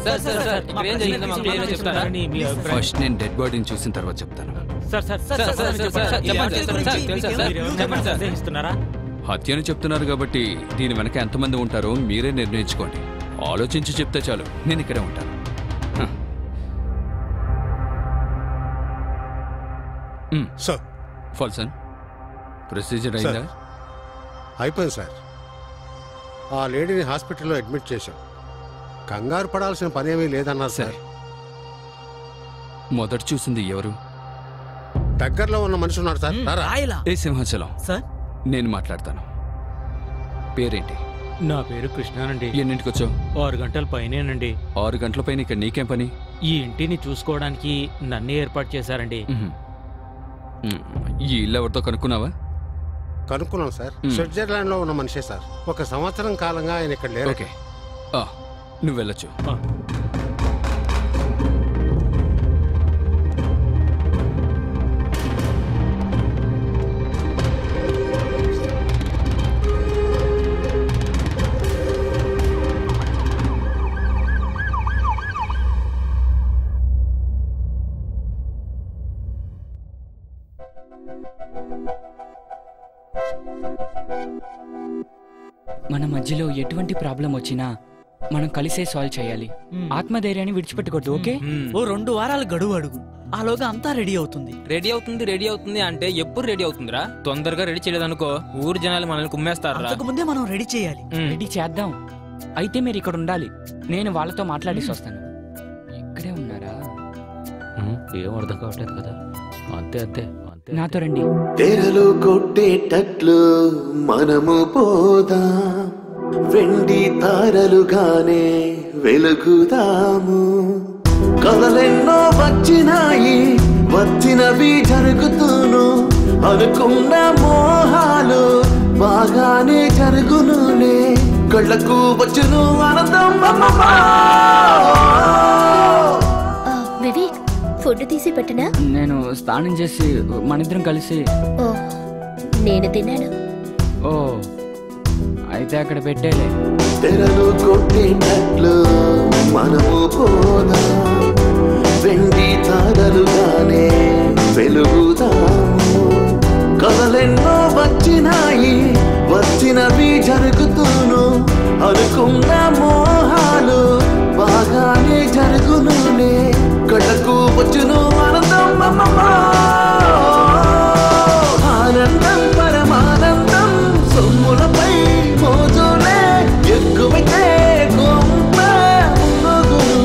First నేను dead బాడీని చూసిన తర్వాత చెప్తాను. హత్యను చెప్తున్నారు కాబట్టి దీని వెనక ఎంతమంది ఉంటారో మీరే నిర్ణయించుకోండి. ఆలోచించి చెప్తే చాలు, నేను ఇక్కడే ఉంటాను. ఫాల్సన్ ప్రొసీజర్ అయిందా? అయిపోయింది సార్. ఆ లేడీని హాస్పిటల్లో అడ్మిట్ చేశాం. కంగారు పడాల్సిన పనేమీ లేదన్నారు సార్. మొదట చూసింది ఎవరు? దగ్గరలో ఉన్న మనిషి ఉన్నారు సార్. ఏ సింహాచలం సార్, నేను మాట్లాడతాను. పేరేంటి? నా పేరు కృష్ణానండి. ఎన్నింటికి వచ్చావు? 6 గంటల పైనేనండి. 6 గంటల పైన ఇక్కడ నీకేం పని? ఈ ఇంటిని చూసుకోవడానికి నన్నే ఏర్పాటు చేశారండి. ఈ ఇల్లు ఎవరితో కనుక్కున్నావా? కనుక్కున్నాం సార్. స్విట్జర్లాండ్ లో ఉన్న మనిషే సార్. 1 సంవత్సరం కాలంగా ఆయన ఇక్కడ లేరు. ఓకే, నువ్వు వెళ్ళొచ్చు. మన మధ్యలో ఎటువంటి ప్రాబ్లం వచ్చినా మనం కలిసే సాల్వ్ చేయాలి. ఆత్మధైర్యాన్ని విడిచిపెట్టకూడదు. ఓకే, ఓ 2 వారాల గడువు అడుగు. ఆలోగా అంతా రెడీ అవుతుంది. రెడీ అవుతుంది అంటే ఎప్పుడు రెడీ అవుతుందిరా? తొందరగా రెడీ చేయలేదనుకో ఊరు జనాలు మనల్ని కుమ్మేస్తారా? ముందే మనం రెడీ చేయాలి. రెడీ చేద్దాం. అయితే మీరు ఇక్కడ ఉండాలి. నేను వాళ్ళతో మాట్లాడేసి వస్తాను. ఇక్కడే ఉన్నారా? ఏం అర్థం కావట్లేదు కదా. అంతే అంతే నాతో రండి. తెరలు కొట్టేటట్లు మనము పోదా, వెండి తారలుగానే వెలుగుదాము. కథలెన్నో వచ్చినవి జరుగుతూను, అనుకున్న మోహాలు బాగానే జరుగునులే. కళ్ళకు వచ్చును ఆనందం. వివేక్, ఫుడ్ తీసి పెట్టనా? నేను స్నానం చేసి మనిద్దరం కలిసి. ఓ, నేను తిన్నాను. ఓ, అయితే అక్కడ పెట్టేలే. తెరలు కొట్టేటట్లు మనము పోదా, వెండి తారలుగానే వెలుగుదాము. కథలెన్నో వచ్చినవి జరుగుతూను, అనుకున్న మోహాలు బాగానే జరుగునులే. కళ్ళకు వచ్చును ఆనందం. ఆనందం పరమానందం, సొమ్ములపై మోజులే ఎక్కువైతే గొంప మోగును.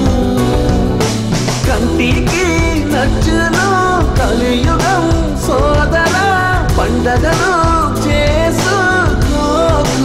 కంటికి నచ్చును కలియుగం సోదర, పండగలు చేసుకోకు.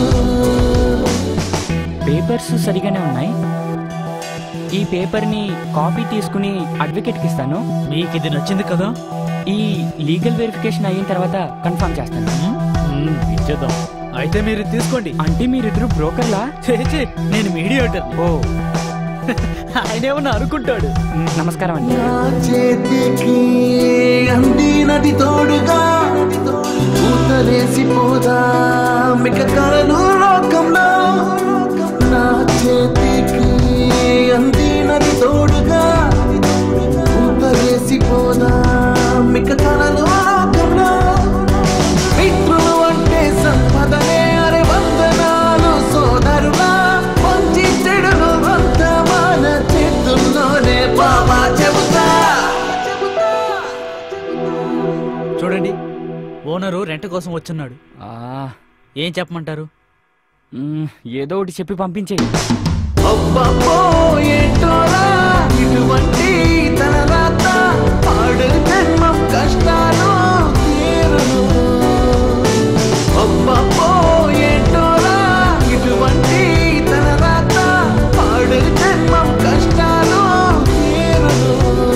పేపర్స్ సరిగానే ఉన్నాయి. ఈ పేపర్ని కాపీ తీసుకుని అడ్వకేట్కి ఇస్తాను. మీకు ఇది నచ్చింది కదా? ఈ లీగల్ వెరిఫికేషన్ అయిన తర్వాత కన్ఫర్మ్ చేస్తాను. ఇచ్చేద్దాం. అయితే మీరు తీసుకోండి. అంటే మీరిద్దరు బ్రోకర్లా? నేను మీడియేటర్. ఓ, ఆయనేమన్నా అనుకుంటాడు. నమస్కారం అండి. చేతికి అందినది తోడుగా పూతలేసిపోదా మిక కలను లోకంలో. నా చేతికి అందినది తోడుగా పూతలేసిపోదా మిక కలను లోకంలో. మిత్రులు అంటే సంపదనే, అరే వందనాలు సోదరులా. మంచి చెడులు అంత మన చేతుల్లోనే బాబా చెబుతా. చూడండి, ఓనరు రెంట్ కోసం వచ్చున్నాడు. ఏం చెప్పమంటారు? ఏదో ఒకటి చెప్పి పంపించే. అబ్బబ్బో ఏంటోరా ఇటువంటి తలరాత, పాడు జన్మం కష్టాలు తీరును. అబ్బబ్బో ఏంటోరా ఇటువంటి తలరాత, పాడు జన్మం కష్టాలు తీరును.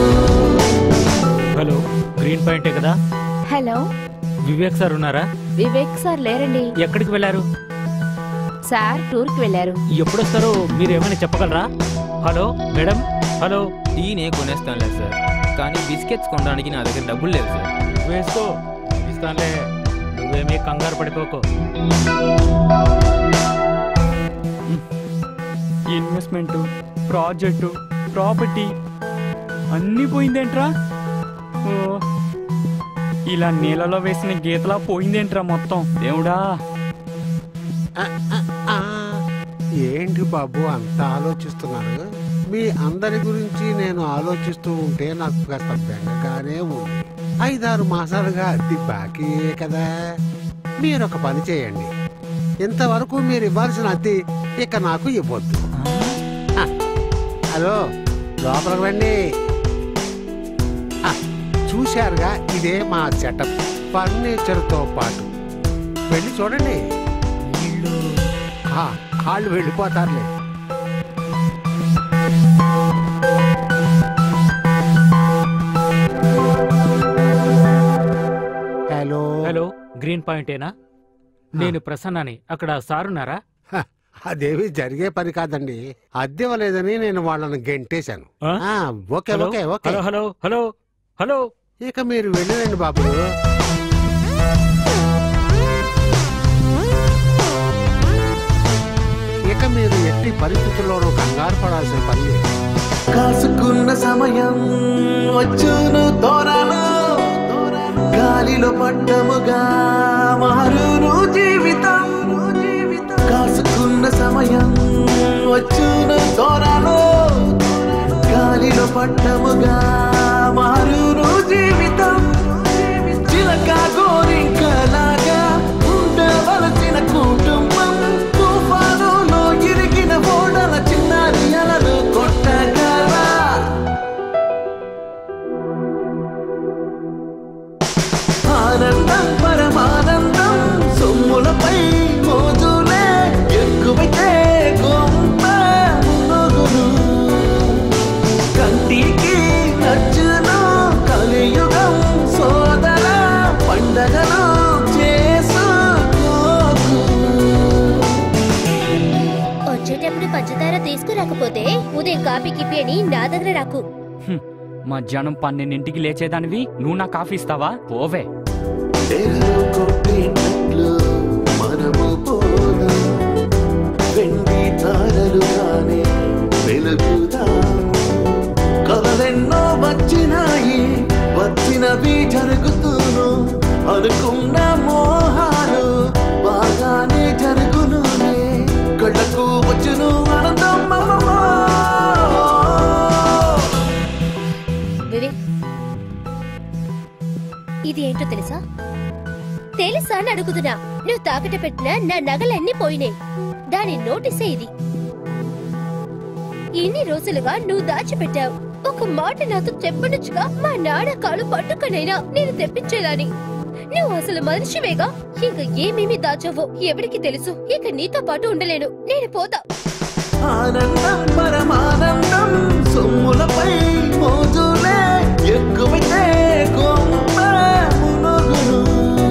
హలో, గ్రీన్ పాయింటే కదా? హలో, వివేక్ సార్ ఉన్నారా? వివేక్ సార్ లేరండి. ఎక్కడికి వెళ్ళారు? సార్ టూర్కి వెళ్ళారు. ఎప్పుడు వస్తారో మీరు ఏమైనా చెప్పగలరా? Hello madam, hello. టీ నే కొనేస్తానులే సార్, కానీ బిస్కెట్స్ కొనడానికి నా దగ్గర డబ్బులు లేదు సార్. వేసుకో, ఇస్తానులే, నువ్వేమీ కంగారు పడిపోకో. ఇన్వెస్ట్మెంట్, ప్రాజెక్టు, ప్రాపర్టీ అన్నీ పోయిందేంట్రా? ఓ, ఇలా నీళ్ళలో వేసిన గీతలా పోయిందేంట్రా మొత్తం? దేవుడా, ఏంటి బాబు అంత ఆలోచిస్తున్నారు? మీ అందరి గురించి నేను ఆలోచిస్తూ ఉంటే నాకు కాస్త బెంగగానే ఉంది. 5-6 మాసాలుగా అద్దె బాకీయే కదా. మీరొక పని చేయండి, ఇంతవరకు మీరు ఇవ్వాల్సిన అద్దె ఇక నాకు ఇవ్వద్దు. హలో, లోపలికి రండి. చూశారుగా, ఇదే మా సెటప్, ఫర్నిచర్తో పాటు. వెళ్ళి చూడండి, వాళ్ళు వెళ్ళిపోతారులే. హలో హలో, గ్రీన్ పాయింటేనా? నేను ప్రసన్నని. అక్కడ సారున్నారా? అదేవి జరిగే పని కాదండి. అద్దె ఇవ్వలేదని నేను వాళ్ళని గెంటేశాను. ఆ? Okay hello, okay okay. Hello hello hello hello. ఇక మీరు వెళ్ళిరండి బాబు. ఇక మీరు ఎట్టి పరిస్థితుల్లోనూ కంగారు పడాల్సిన పని లేదు. కాసుకున్న సమయం వచ్చును తోరాను, గాలిలో పడ్డముగా మారును జీవితం. కాసుకున్న సమయం వచ్చును తోరాను, గాలిలో పడ్డముగా మారును జీవితం. చిలక గోరింకలాగా ఉండవలసిన కుటుంబం, తుఫానులో ఇరిగిన ఓడల చిన్నారి అలలు కొట్టగలరా? ఆనందం పరమానందం, సొమ్ములపై మోజులే ఎక్కువైతే గొంప మునుగును. కంటికి నచ్చును కలియుగం సోదర, పండగలు చేసుకోకు. వచ్చేటప్పుడు పంచదార తీసుకురాకపోతే ఉదయం కాఫీ కిపి అని నా దగ్గర రాకు. మధ్యాహ్నం 12ంటికి లేచేదానివి నువ్వు నా కాఫీ ఇస్తావా? పోవే. తెరలు కొట్టినట్లు మనము పోదాం, వెండి తారలుగానే వెలుగుదాం. కలలెన్నో వచ్చినాయి, వచ్చినవి జరుగుతూను. అనుకున్న మోహాలు బాగానే జరుగునునే, కళ్ళకు వచ్చును ఆనందం. వివేక్, ఇది ఏంటో తెలుసా? తెలుసా అని అడుగుతున్నా. నువ్వు తాకట పెట్టిన నా నగలన్నీ పోయినాయి. దాని నోటీసే ఇది. ఇన్ని రోజులుగా నువ్వు దాచిపెట్టావు. ఒక మాట నాతో చెప్పనుచ్చుగా, మా నాన్న కాలు పట్టుకనైనా నేను తెప్పించేదాన్ని. నువ్వు అసలు మనిషివేగా. ఇంక ఏమేమి దాచావో ఎవరికి తెలుసు. ఇక నీతో పాటు ఉండలేను. నేను పోతా. ఆనందం పరమానందం, సొమ్ములపై మోజులే ఎక్కువైతే గొంప మునుగును.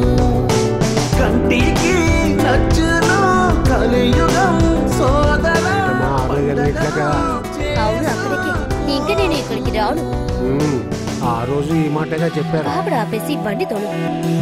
కంటికి నచ్చును కలియుగం సోదర. అవును, అక్కడికి. ఇంక నేను ఇక్కడికి రాను. ఆ రోజు ఈ మాటగా చెప్పారు. ఆవిడ ఆపేసి బండి తోడు.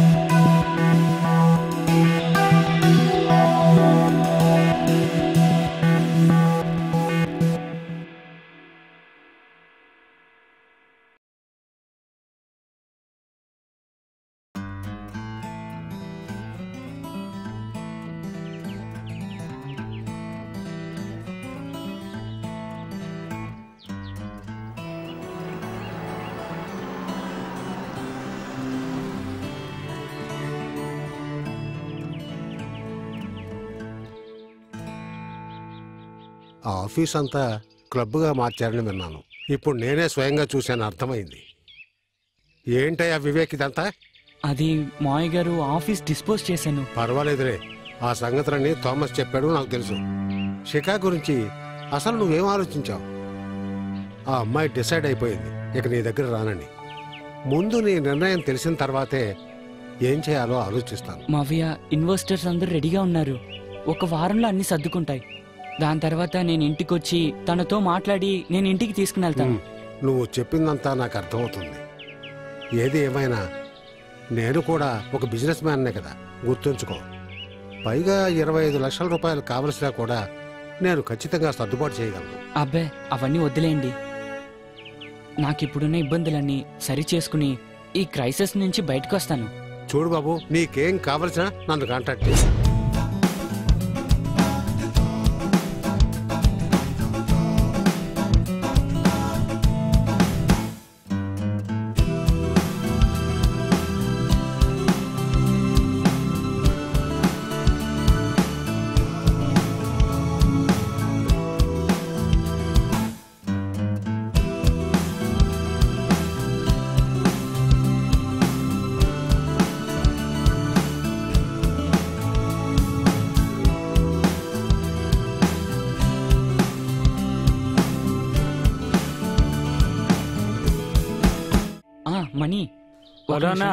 ఆ ఆఫీస్ అంతా క్లబ్గా మార్చారని విన్నాను. ఇప్పుడు నేనే స్వయంగా చూశాను, అర్థమైంది. ఏంటయ్యా వివేక్ ఇదంతా? అది మాయ గారు ఆఫీస్ డిస్పోజ్ చేశాను. పర్వాలేదులే, ఆ సంగతులన్నీ థామస్ చెప్పాడు, నాకు తెలుసు. షికా గురించి అసలు నువ్వేం ఆలోచించావు? ఆ అమ్మాయి డిసైడ్ అయిపోయింది, ఇక నీ దగ్గర రానండి. ముందు నీ నిర్ణయం తెలిసిన తర్వాతే ఏం చేయాలో ఆలోచిస్తాను. మావయ్య, ఇన్వెస్టర్స్ అందరూ రెడీగా ఉన్నారు. ఒక వారంలో అన్ని సర్దుకుంటాయి. దాని తర్వాత నేను ఇంటికొచ్చి తనతో మాట్లాడి నేను ఇంటికి తీసుకుని వెళ్తాను. నువ్వు చెప్పిందంతా నాకు అర్థమవుతుంది. ఏది ఏమైనా నేను కూడా ఒక బిజినెస్ మ్యాన్నే కదా, గుర్తుంచుకో. పైగా 25 లక్షల రూపాయలు కావలసినా కూడా నేను ఖచ్చితంగా సర్దుబాటు చేయగలను. అబ్బే అవన్నీ వదిలేయండి. నాకిప్పుడున్న ఇబ్బందులన్నీ సరి చేసుకుని ఈ క్రైసిస్ నుంచి బయటకు వస్తాను. చూడు బాబు, నీకేం కావలసినా నన్ను కాంటాక్ట్ చేయి. మనీ హలోనా,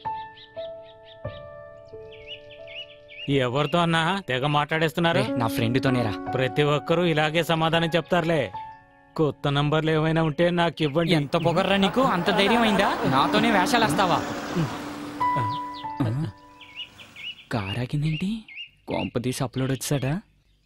ఎవరితో అన్నా తెగ మాట్లాడేస్తున్నారు? నా ఫ్రెండ్తోనేరా. ప్రతి ఒక్కరూ ఇలాగే సమాధానం చెప్తారులే. కొత్త నంబర్లు ఏమైనా ఉంటే నాకు ఇవ్వండి. ఎంత పొగర్రా నీకు? అంత ధైర్యం అయిందా? నాతోనే వేషాలు వస్తావా? కారాకిందేంటి? కొంపదీసి అప్లోడ్ వచ్చాడా?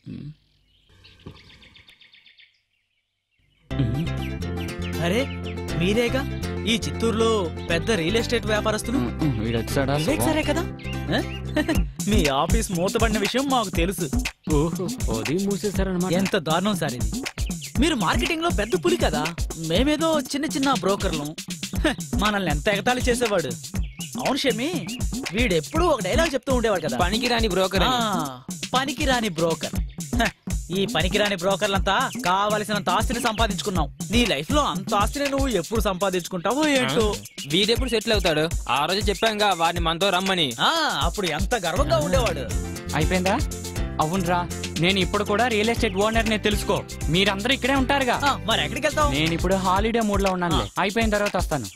అరే మీరేగా ఈ చిత్తూరులో పెద్ద రియల్ ఎస్టేట్ వ్యాపారస్తులు? వీడొచ్చాడా? సరే కదా, మీ ఆఫీస్ మూతబడిన విషయం మాకు తెలుసు. ఓహో, అది మూసేశారనమాట. ఎంత దారుణం సార్ ఇది. మీరు మార్కెటింగ్ లో పెద్ద పులి కదా, మేమేదో చిన్న చిన్న బ్రోకర్లు. మనల్ని ఎంత ఎగతాళి చేసేవాడు. అవును షమి, వీడెప్పుడు ఒక డైలాగ్ చెప్తూ ఉండేవాడు కదా, పనికిరాని బ్రోకర్. పనికిరాని బ్రోకర్. ఈ పనికిరాని బ్రోకర్లంతా కావలసినంత ఆస్తిని సంపాదించుకున్నావు. నీ లైఫ్ లో అంత ఆస్తిని నువ్వు ఎప్పుడు సంపాదించుకుంటావో ఏంటో. వీడెప్పుడు సెటిల్ అవుతాడు? ఆ రోజు చెప్పాంగా వాడిని మనతో రమ్మని. అప్పుడు ఎంత గర్వంగా ఉండేవాడు. అయిపోయిందా? అవునరా, నేను ఇప్పుడు కూడా రియల్ ఎస్టేట్ ఓనర్ నే, తెలుసుకో. మీరందరూ ఇక్కడే ఉంటారుగా. మరి ఎక్కడికి వెళ్తావు? నేను ఇప్పుడు హాలిడే మూడ్ లో ఉన్నాను. అయిపోయిన తర్వాత వస్తాను.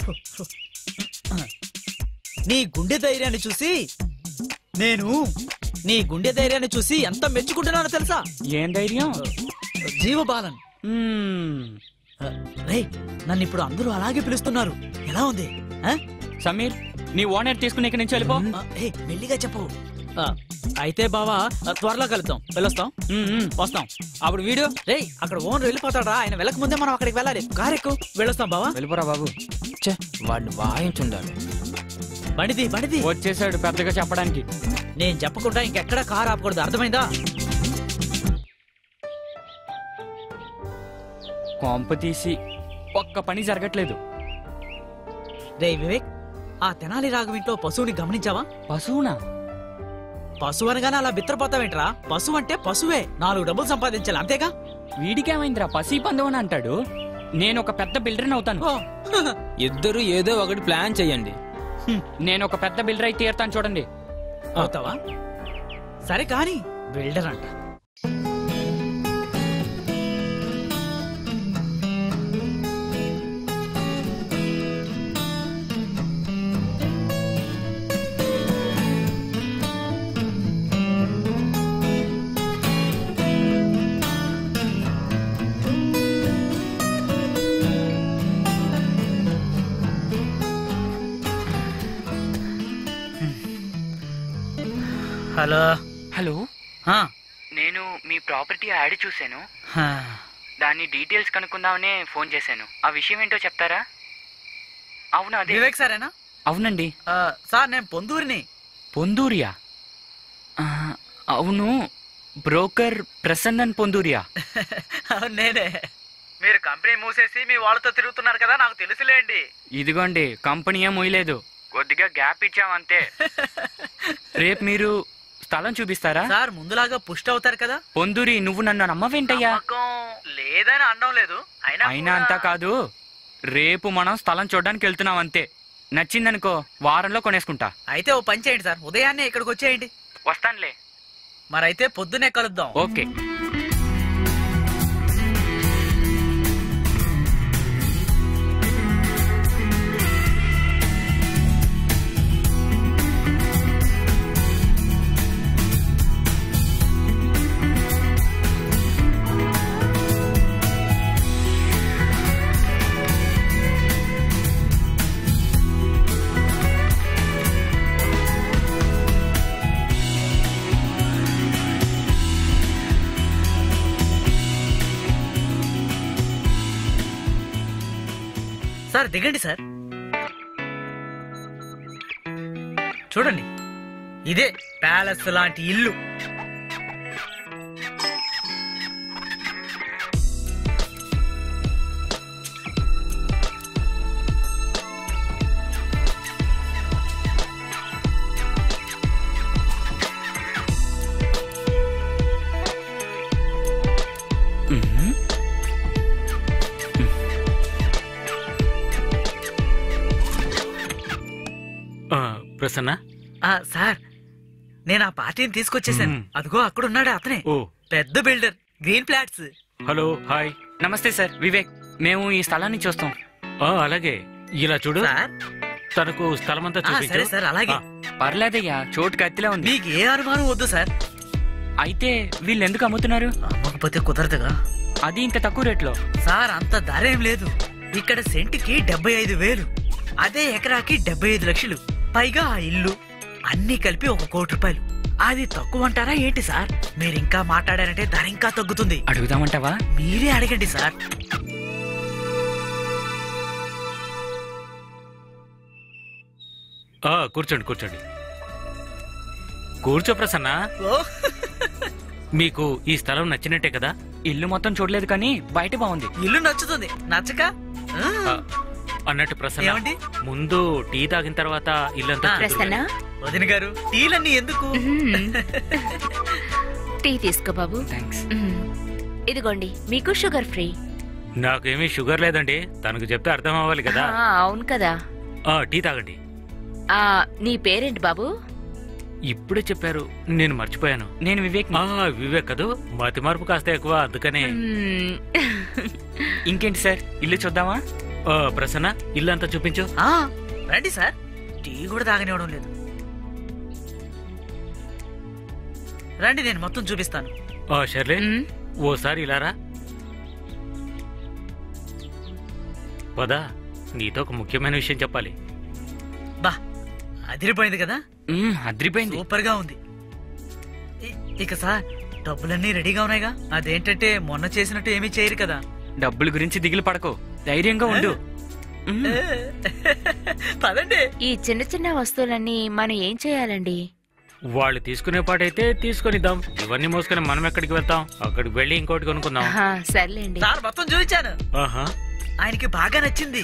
నీ గుండె ధైర్యాన్ని చూసి ఎంత మెచ్చుకుంటున్నానో తెలుసా? ఏం ధైర్యం? జీవబాలన్. నన్ను ఇప్పుడు అందరూ అలాగే పిలుస్తున్నారు. ఎలా ఉంది? సమీర్, నీ ఓనర్ తీసుకుని ఇక్కడి నుంచి వెళ్ళిపో. మెల్లిగా చెప్పు. అయితే బావా, త్వరలో కలుద్దాం. వెళ్ళొస్తాం. వస్తాం. అప్పుడు వీడు అక్కడ ఓనర్ వెళ్ళిపోతాడా? ఆయన వెళ్ళక ముందే మనం అక్కడికి వెళ్ళాలి. కారెక్కు. వెళ్ళొస్తాం బావా. వెళ్ళిపోరా బాబు. వాడిని వాయించుండాలి. బండిది వచ్చేసాడు పెద్దగా చెప్పడానికి. నేను చెప్పకుండా ఇంకెక్కడా కారు ఆపకూడదు, అర్థమైందా? కొంప తీసి ఒక్క పని జరగట్లేదు. రే వివేక్, ఆ తెనాలి రాఘవింట్లో పశువుని గమనించావా? పశువునా? పశువు అనగానే అలా బిత్రపోతావేంట్రా? పశువు అంటే పశువే. 4 డబ్బులు సంపాదించాలి, అంతేగా? వీడికేమైందిరా పసి పందెం అని అంటాడు. నేను ఒక పెద్ద బిల్డర్ అవుతాను. ఇద్దరు ఏదో ఒకటి ప్లాన్ చెయ్యండి. నేను ఒక పెద్ద బిల్డర్ అయితే తీరుతాను, చూడండి. అవుతావా? సరే కానీ బిల్డర్ అంట. హలో. హలో, నేను మీ ప్రాపర్టీ యాడ్ చూశాను. దాని డీటెయిల్స్ కనుక్కుందామనే ఫోన్ చేశాను. ఆ విషయం ఏంటో చెప్తారా? అవునా, అదే వివేక్ సారేనా? అవునండి సార్, నేను పొందూరిని. పొందూరియా? అవును, బ్రోకర్ ప్రసన్నన్ పొందూరియా. నేనే. మీరు కంపెనీ మూసేసి మీ వాళ్ళతో తిరుగుతున్నారు కదా, నాకు తెలుసులేండి. ఇదిగోండి, కంపెనీ ఏం మూయలేదు, కొద్దిగా గ్యాప్ ఇచ్చామంతే. రేపు మీరు స్థలం చూపిస్తారా? సార్, ముందులాగా పుష్టి అవుతారు కదా. పొందూరి, నువ్వు నన్ను నమ్మవేంటయ్యా? లేదని అనడం లేదు. అయినా అంతా కాదు, రేపు మనం స్థలం చూడడానికి వెళ్తున్నాం అంతే. నచ్చిందనుకో వారంలో కొనేసుకుంటా. అయితే ఓ పని చేయండి సార్, ఉదయాన్నే ఇక్కడికి వచ్చేయండి. వస్తానులే. మరైతే పొద్దునే కలుద్దాం. ఓకే. సార్ దిగండి సార్. చూడండి, ఇదే ప్యాలెస్ లాంటి ఇల్లు. ప్రసన్న, సార్ నేను ఆ పార్టీని తీసుకొచ్చేసాను. అదిగో అక్కడున్నాడు అతనే, పెద్ద builder, green flats. Hello, hi. నమస్తే సార్, వివేక్. మేము ఈ స్థలాన్ని చూస్తాం. అలాగే, ఇలా చూడు, సార్ తనకు స్థలం అంతా సరే చూపించు. సార్, అలాగే. పర్లేదయ్యా, చోటు కత్తిలా ఉంది. మీకు ఏ అనుమానం వద్దు సార్. అయితే వీళ్ళు ఎందుకు అమ్ముతున్నారు? అమ్మకపోతే కుదరదుగా. అది ఇంత తక్కువ రేట్లో? సార్ అంత ధర ఏం లేదు. ఇక్కడ సెంటుకి 75,000, అదే ఎకరాకి 75 లక్షలు. పైగా ఆ ఇల్లు అన్ని కలిపి 1 కోటి రూపాయలు. అది తక్కువ అంటారా ఏంటి సార్? మీరు ఇంకా మాట్లాడారంటే ధర ఇంకా తగ్గుతుంది. అడుగుదామంటావా? మీరే అడగండి సార్. కూర్చోండి కూర్చోండి. కూర్చో ప్రసన్న. మీకు ఈ స్థలం నచ్చినట్టే కదా? ఇల్లు మొత్తం చూడలేదు కానీ బయట బాగుంది. ఇల్లు నచ్చుతుంది, నచ్చక అన్నట్టు ప్రసన్న, ఏమండి? ముందు టీ తాగిన తర్వాత ఇల్లంతా ప్రసన్న, వదిన గారు, టీలన్నీ ఎందుకు? టీ తీసుకో బాబు. థ్యాంక్స్. ఇదిగోండి, మీకు షుగర్ ఫ్రీ. నాకేమీ షుగర్ లేదండి, తనకు చెప్తే అర్థం అవ్వాలి కదా. అవును కదా. టీ తాగండి. నీ పేరేంటి బాబు? ఇప్పుడే చెప్పారు, నేను మర్చిపోయాను. నేను వివేక్. వివేక్ కదూ, మతి మార్పు కాస్త ఎక్కువ, అందుకనే. ఇంకేంటి సార్, ఇల్లు చూద్దామా? ప్రసన్న, ఇల్లు అంతా చూపించు. రండి సార్, టీ కూడా తాగనివ్వడం లేదు. రండి, నేను మొత్తం చూపిస్తాను. షర్లే, ఓసారి ఇలారా. పదా, నీతో ఒక ముఖ్యమైన విషయం చెప్పాలి. బా, అదిరిపోయింది కదా? అదిరిపోయింది, సూపర్ గా ఉంది. ఇక సార్, డబ్బులన్నీ రెడీగా ఉన్నాయిగా? అదేంటంటే మొన్న చేసినట్టు ఏమీ చేయరు కదా? డబ్బుల గురించి దిగులు పడకో, ధైర్యంగా ఉండు. పదండి. ఈ చిన్న చిన్న వస్తువులన్నీ మనం ఏం చేయాలండి? వాళ్ళు తీసుకునే పాటైతే తీసుకొనిద్దాం. ఇవన్నీ మోసుకొని మనం ఎక్కడికి వెళ్తాం? అక్కడికి వెళ్ళి ఇంకోటి కొనుక్కుందాం. సర్లేండి. సార్ మొత్తం చూపించాను, ఆయనకి బాగా నచ్చింది.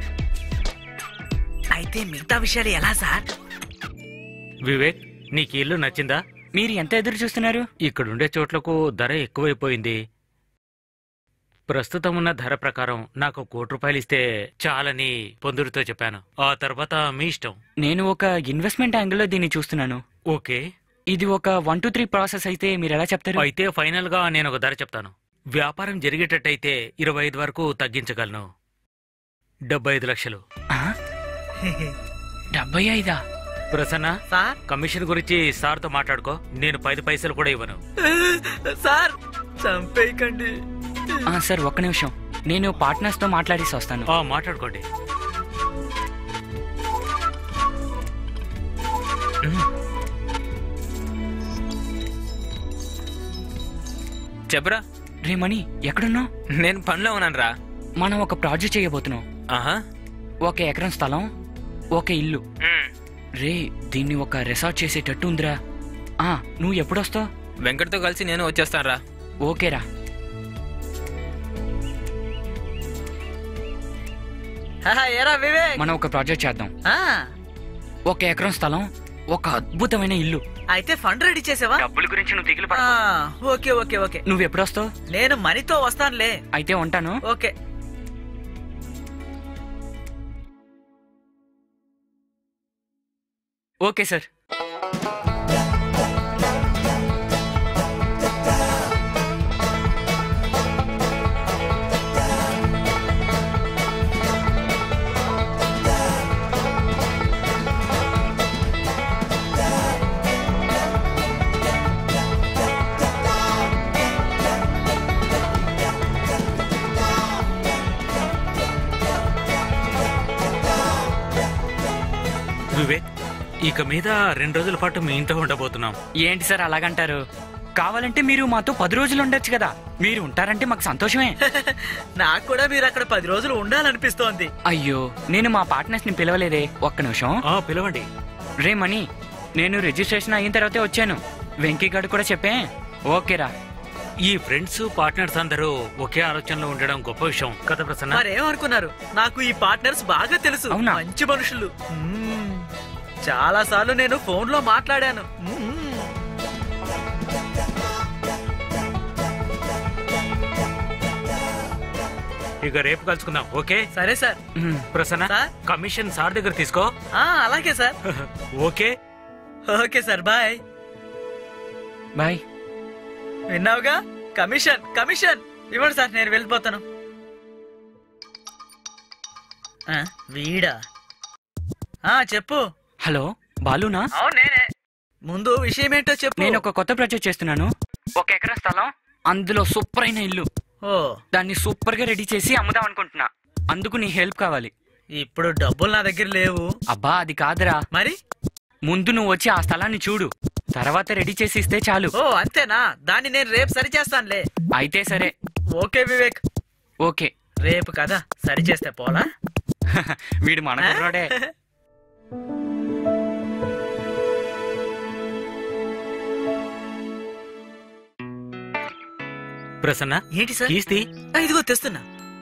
అయితే మిగతా విషయాలు ఎలా సార్? వివేక్, నీకు ఇల్లు నచ్చిందా? మీరు ఎంత ఎదురు చూస్తున్నారు? ఇక్కడుండే చోట్లకు ధర ఎక్కువైపోయింది. ప్రస్తుతం ఉన్న ధర ప్రకారం నాకు 1 కోటి రూపాయలు ఇస్తే చాలని పొందురుతో చెప్పాను. ఆ తర్వాత మీ ఇష్టం. నేను ఒక ఇన్వెస్ట్మెంట్ యాంగిల్లో దీన్ని చూస్తున్నాను. ఓకే, ఇది ఒక 1 to 3 ప్రాసెస్ అయితే మీరు ఎలా చెప్తారు? అయితే ఫైనల్ గా నేను ఒక ధర చెప్తాను. వ్యాపారం జరిగేటట్టయితే 25 వరకు తగ్గించగలను. 75 లక్షలు. 75? ప్రసన్న, సార్ కమిషన్ గురించి సార్తో మాట్లాడుకో. నేను 10 పైసలు కూడా ఇవ్వను. సార్ చంపేయకండి. సార్ ఒక్క నిమిషం, నేను పార్ట్నర్స్ తో మాట్లాడేసి వస్తాను. మాట్లాడుకోండి. చెప్పరా. రే మణి, ఎక్కడున్నావు? నేను పనిలో ఉన్నాను రా. మనం ఒక ప్రాజెక్ట్ చేయబోతున్నాం. 1 ఎకరం స్థలం, 1 ఇల్లు. రే, దీన్ని ఒక రిసార్ట్ చేసేటట్టు ఉందిరా. నువ్వు ఎప్పుడొస్తావు? వెంకట్తో కలిసి నేను వచ్చేస్తాను రా. ఓకేరా. ఏరా వివేక్, మనం ఒక ప్రాజెక్ట్ చేద్దాం. 1 ఎకరం స్థలం, 1 అద్భుతమైన ఇల్లు. అయితే ఫండ్ రెడీ చేసావా? డబ్బుల గురించి నువ్వు దిగులు పడ. Okay okay okay. నువ్వు ఎప్పుడొస్తావు? నేను మనీతో వస్తానులే. అయితే ఉంటాను. ఓకే. Okay sir. వివేక్, ఇక మీద 2 రోజుల పాటు మీ ఇంట్లో ఉండబోతున్నాం. ఏంటి సార్ అలాగంటారు? కావాలంటే మీరు మాతో 10 రోజులు ఉండొచ్చు కదా. మీరు ఉంటారంటే మాకు సంతోషమే. నాకు కూడా మీరు అక్కడ 10 రోజులు ఉండాలనిపిస్తోంది. అయ్యో, నేను మా పార్ట్నర్స్ ని పిలవలేదే. ఒక్క నిమిషం. పిలవండి. రే మణి, నేను రిజిస్ట్రేషన్ అయిన తర్వాతే వచ్చాను. వెంకీ గారు కూడా చెప్పే. ఓకేరా. ఈ ఫ్రెండ్స్ పార్ట్నర్స్ అందరూ ఒకే ఆలోచనలో ఉండడం గొప్ప విషయం కదా ప్రసన్న. మరేమనుకున్నారు, నాకు ఈ పార్ట్నర్స్ బాగా తెలుసు. అవునా? మంచి మనుషులు. చాలా సార్లు నేను ఫోన్ లో మాట్లాడాను. ఇక రేపు కలుసుకుందాం. ఓకే సరే sir. Prasanna, sir? Commission sir దగ్గర తీసుకో. అలాగే sir. Okay okay sir, bye. Bye. విన్నావుగా, కమిషన్ కమిషన్ ఇవ్వండి సార్, నేను వెళ్ళిపోతాను. వీడా? చెప్పు. హలో, బాలునా? నేనే. ముందు విషయం ఏంటో చెప్పు. నేను ఒక కొత్త ప్రాజెక్ట్ చేస్తున్నాను. 1 ఎకరా స్థలం, అందులో సూపర్ అయిన ఇల్లు. దాన్ని సూపర్ గా రెడీ చేసి అమ్ముదాం అనుకుంటున్నా. అందుకు నీ హెల్ప్ కావాలి. ఇప్పుడు డబ్బులు నా దగ్గర లేవు. అబ్బా, అది కాదురా. మరి ముందు నువ్వు వచ్చి ఆ స్థలాన్ని చూడు, తర్వాత రెడీ చేసి ఇస్తే చాలు. అంతేనా? దాన్ని నేను రేపు సరి చేస్తానులే. అయితే సరే. ఓకే వివేక్. ఓకే. రేపు కదా సరి చేస్తే పోలా? వీడు మన కుర్రాడే. ప్రసన్న, ఏంటి సార్? కీస్తి. ఇదిగో తెస్తున్నా.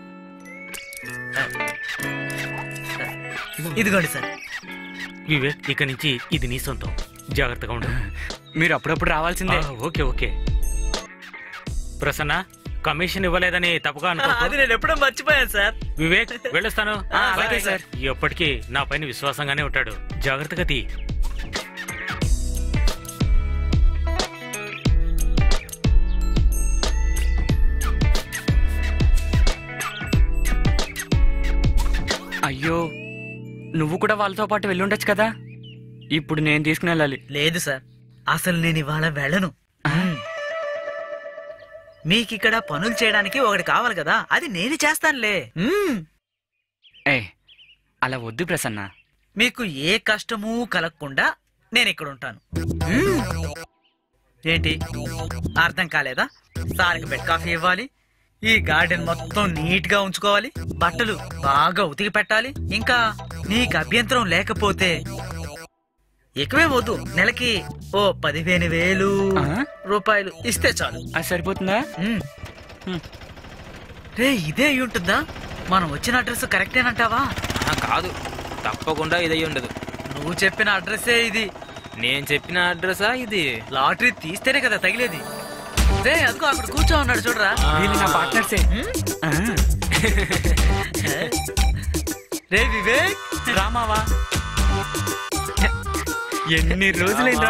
ఇదిగోండి సార్. వివేక్, ఇక నుంచి ఇది నీ సొంతం. జాగ్రత్తగా ఉండు. మీరు అప్పుడప్పుడు రావాల్సిందే. Okay okay. ప్రసన్న, కమిషన్ ఇవ్వలేదని తప్పుగా అనుకో. అది నేను ఎప్పుడో మర్చిపోయాను సార్. వివేక్, వెళ్ళొస్తాను. అలాగే సార్. ఎప్పటికీ నా పైన విశ్వాసంగానే ఉంటాడు. జాగ్రత్తగా తీ. అయ్యో, నువ్వు కూడా వాళ్ళతో పాటు వెళ్ళుండొచ్చు కదా. ఇప్పుడు నేను తీసుకుని వెళ్ళాలి. లేదు సార్, అసలు నేను ఇవాళ వెళ్ళను. మీకిక్కడ పనులు చేయడానికి ఒకటి కావాలి కదా, అది నేను చేస్తానులే. అలా వద్దు ప్రసన్న. మీకు ఏ కష్టమూ కలగకుండా నేను ఇక్కడ ఉంటాను. ఏంటి అర్థం కాలేదా? సార్కి బెడ్ కాఫీ ఇవ్వాలి, ఈ గార్డెన్ మొత్తం నీట్ గా ఉంచుకోవాలి, బట్టలు బాగా ఉతికి పెట్టాలి. ఇంకా నీకు అభ్యంతరం లేకపోతే ఎక్కువే వద్దు, నెలకి 15,000 రూపాయలు ఇస్తే చాలు. అది సరిపోతుందా? రే, ఇదే అయి ఉంటుందా? మనం వచ్చిన అడ్రస్ కరెక్టేనంటావా? కాదు, తప్పకుండా ఇదై ఉండదు. నువ్వు చెప్పిన అడ్రస్సే ఇది. నేను చెప్పిన అడ్రసా ఇది? లాటరీ తీస్తేనే కదా తగిలేది. రే, అదిగో అక్కడ కూర్చో ఉన్నాడు చూడరా. వీళ్ళు నా పార్ట్నర్సే. రే వివేక్, రామావా, ఎన్ని రోజులైందా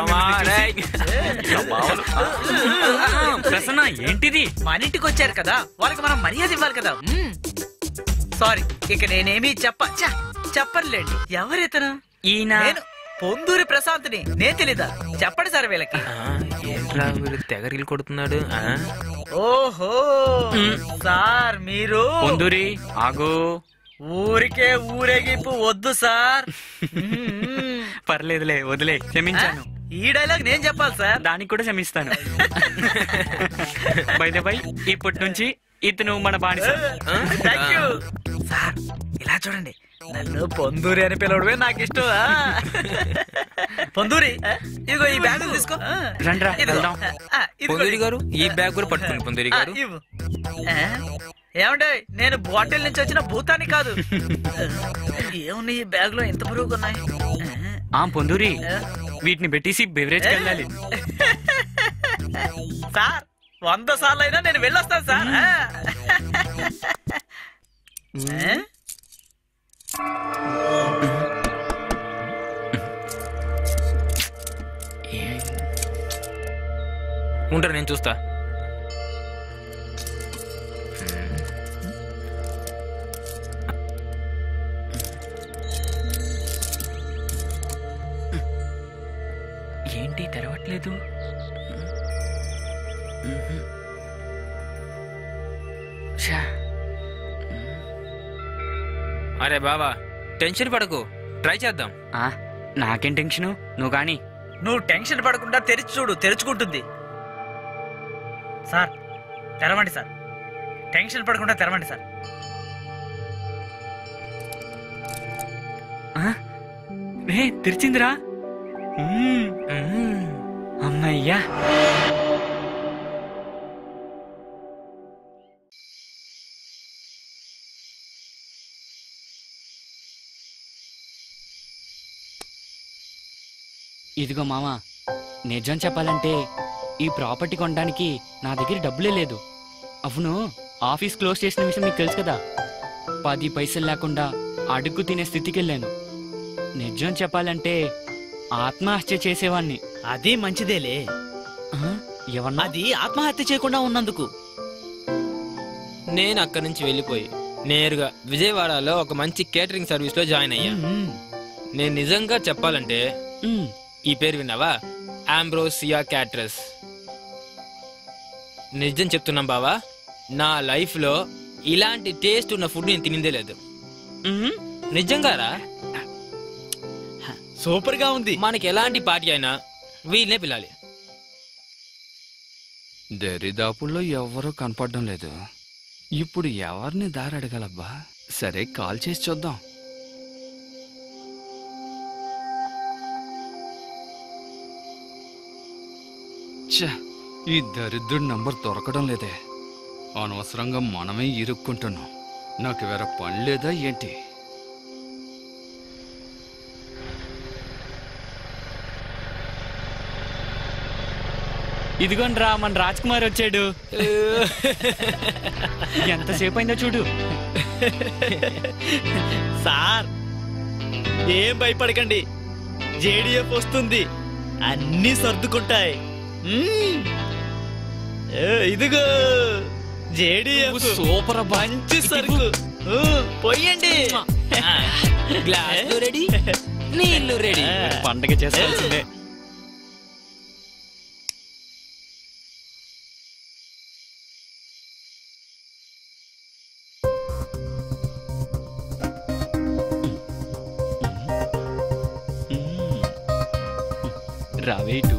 ప్రసన్న? ఏంటిది? మన ఇంటికి వచ్చారు కదా, వాళ్ళకి మనం మర్యాద ఇవ్వాలి కదా. సారీ, ఇక నేనేమీ చెప్పర్లేండి. ఎవరితను? ఈయన నేను పొందూరి ప్రశాంత్ని. నేను తెలీదా? చెప్పండి సార్ వీళ్ళకి. ఏంట్రా వీళ్ళు తెగరిలు కొడుతున్నాడు? ఓహో సార్, మీరు పొందూరి ఆగు. ఊరికే ఊరేగింపు వద్దు సార్. పర్లేదులే, వదిలే, క్షమించాను. ఈ డైలాగ్ నేను చెప్పాలి సార్? దానికి కూడా క్షమిస్తాను. బై ద బై, ఇప్పటి నుంచి ఇతను మన బానిస. Thank you sir. ఇలా చూడండి, నన్ను పొందూరి అని పిలవడమే నాకు ఇష్టం. పొందూరి, ఇదిగో ఈ బ్యాగ్ తీసుకో. రండ్రా, వెళ్దాం. పొందూరి గారు, ఈ బ్యాగ్ కూడా పట్టుకోండి. పొందూరి గారు, ఏమంటే నేను బాటిల్ నుంచి వచ్చిన భూతాన్ని కాదు. ఏమున్నాయి ఈ బ్యాగ్ లో, ఎంత బరువుకున్నాయి? పొందూరి, వీటిని పెట్టేసి బెవరేజ్ వెళ్ళాలి. సార్, 100 సార్లు అయినా నేను వెళ్ళొస్తాను సార్. ఉంటారు, నేను చూస్తా. ఏంటి తెరవట్లేదు? అరే బాబా, టెన్షన్ పడకు, ట్రై చేద్దాం. నాకేం టెన్షను, నువ్వు కానీ. నువ్వు టెన్షన్ పడకుండా తెరిచి చూడు, తెరుచుకుంటుంది. సార్ తెరవండి సార్, టెన్షన్ పడకుండా తెరవండి సార్. తెరిచిందిరా. అమ్మయ్యా. ఇదిగో మామ, నిజం చెప్పాలంటే ఈ ప్రాపర్టీ కొనడానికి నా దగ్గర డబ్బులే లేదు. అవును, ఆఫీస్ క్లోజ్ చేసిన విషయం మీకు తెలుసు కదా. 10 పైసలు లేకుండా అడుగు తినే స్థితికి వెళ్ళాను. నిజం చెప్పాలంటే ఆత్మహత్య చేసేవాణ్ణి. అది మంచిదేలే. ఏమన్నా? అది ఆత్మహత్య చేయకుండా ఉన్నందుకు. నేను అక్కడి నుంచి వెళ్ళిపోయి నేరుగా విజయవాడలో ఒక మంచి కేటరింగ్ సర్వీస్ లో జాయిన్ అయ్యా. నేను నిజంగా చెప్పాలంటే ఈ పేరు విన్నావా? Ambrosia caterers. నిజం చెప్తున్నాం బావా, నా లైఫ్ లో ఇలాంటి టేస్ట్ ఉన్న ఫుడ్ నేను తినిందే లేదు. నిజంగారా, సూపర్ గా ఉంది. మనకి ఎలాంటి పార్టీ అయినా వీళ్ళనే పిలాలి. దరిదాపుల్లో ఎవరూ కనపడడం లేదు. ఇప్పుడు ఎవరిని దారి అడగాలబ్బా? సరే, కాల్ చేసి చూద్దాం. ఈ దరిద్రుడి నంబర్ దొరకడం లేదే. అనవసరంగా మనమే ఇరుక్కుంటున్నాం. నాకు వేరే పని లేదా ఏంటి? ఇదిగోండ్రా, మన రాజ్ కుమార్ వచ్చాడు. ఎంతసేపు అయిందో చూడు. సార్ ఏం భయపడకండి, జేడీఎఫ్ వస్తుంది, అన్నీ సర్దుకుంటాయి. ఇదిగో జేడీఎఫ్ సూపర్ అబ్బా. మంచి సరుకు. పోయండి. గ్లాస్ రెడీ, నీళ్లు రెడీ. పండగ చేసుకోవాల్సిందే. రావేటు.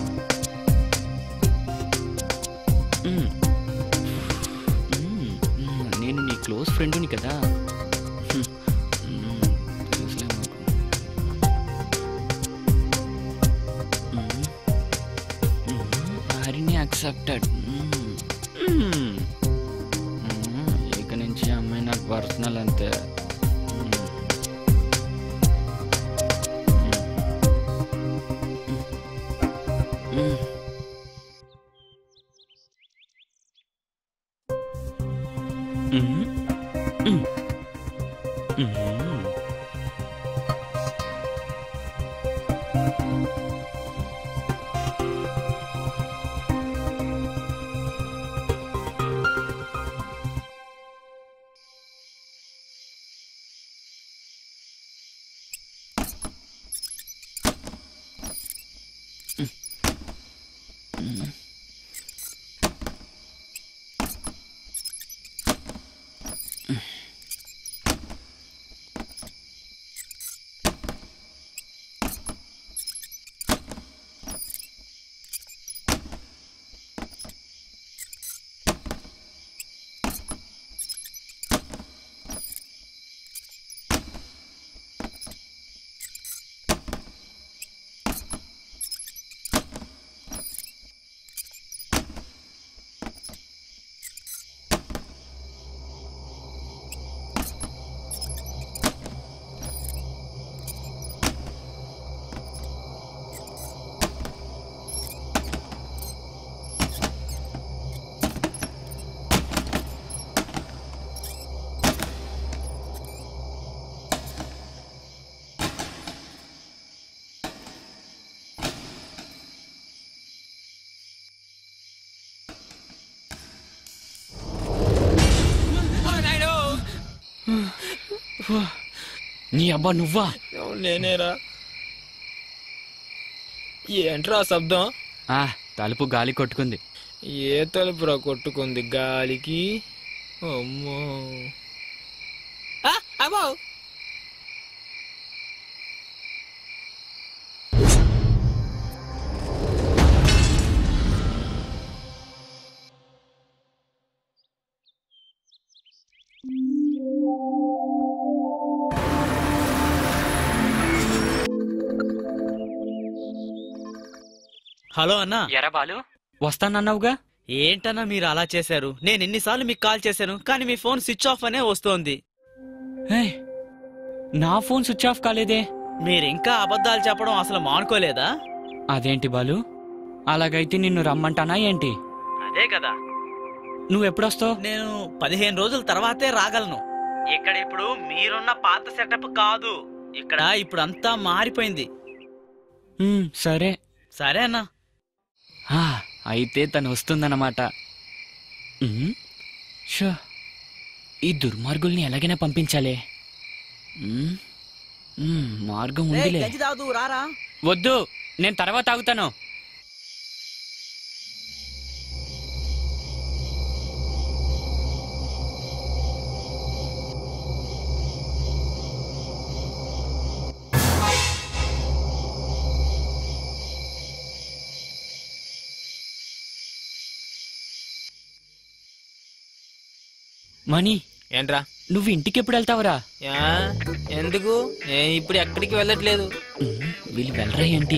నేను నీ క్లోజ్ ఫ్రెండ్ని కదా. తెలుసులే నాకు. హరిని యాక్సెప్టెడ్. ఇక నుంచి అమ్మాయి నాకు పర్సనల్ అంతే. నీ అబ్బా నువ్వా? నేనేరా. ఏంట్రా శబ్దం? తలుపు గాలి కొట్టుకుంది. ఏ తలుపురా కొట్టుకుంది గాలికి? అమ్మో. అమ్మో. హలో అన్నా. ఎరా బాలు, వస్తానన్నావుగా? ఏంటన్నా మీరు అలా చేశారు? నేను ఎన్నిసార్లు మీకు కాల్ చేశాను కానీ మీ ఫోన్ స్విచ్ ఆఫ్ అనే వస్తోంది. నా ఫోన్ స్విచ్ ఆఫ్ కాలేదే. మీరింకా అబద్ధాలు చెప్పడం అసలు మానుకోలేదా? అదేంటి బాలు, అలాగైతే నిన్ను రమ్మంటానా ఏంటి? అదే కదా. నువ్వెప్పుడొస్తావు? నేను 15 రోజుల తర్వాతే రాగలను. ఇక్కడ ఇప్పుడు మీరున్న పాత సెటప్ కాదు, ఇక్కడ ఇప్పుడు అంతా మారిపోయింది. సరే సరే అన్నా. అయితే తను వస్తుందన్నమాట. షో, ఈ దుర్మార్గుల్ని ఎలాగైనా పంపించాలే. మార్గం ఉందిలే. వద్దు, నేను తర్వాత ఆగుతాను. మనీ, ఏంట్రా? నువ్వు ఇంటికి ఎప్పుడు వెళ్తావురా? ఎందుకు? నేను ఇప్పుడు ఎక్కడికి వెళ్ళట్లేదు. వీళ్ళు వెళ్ళరా ఏంటి?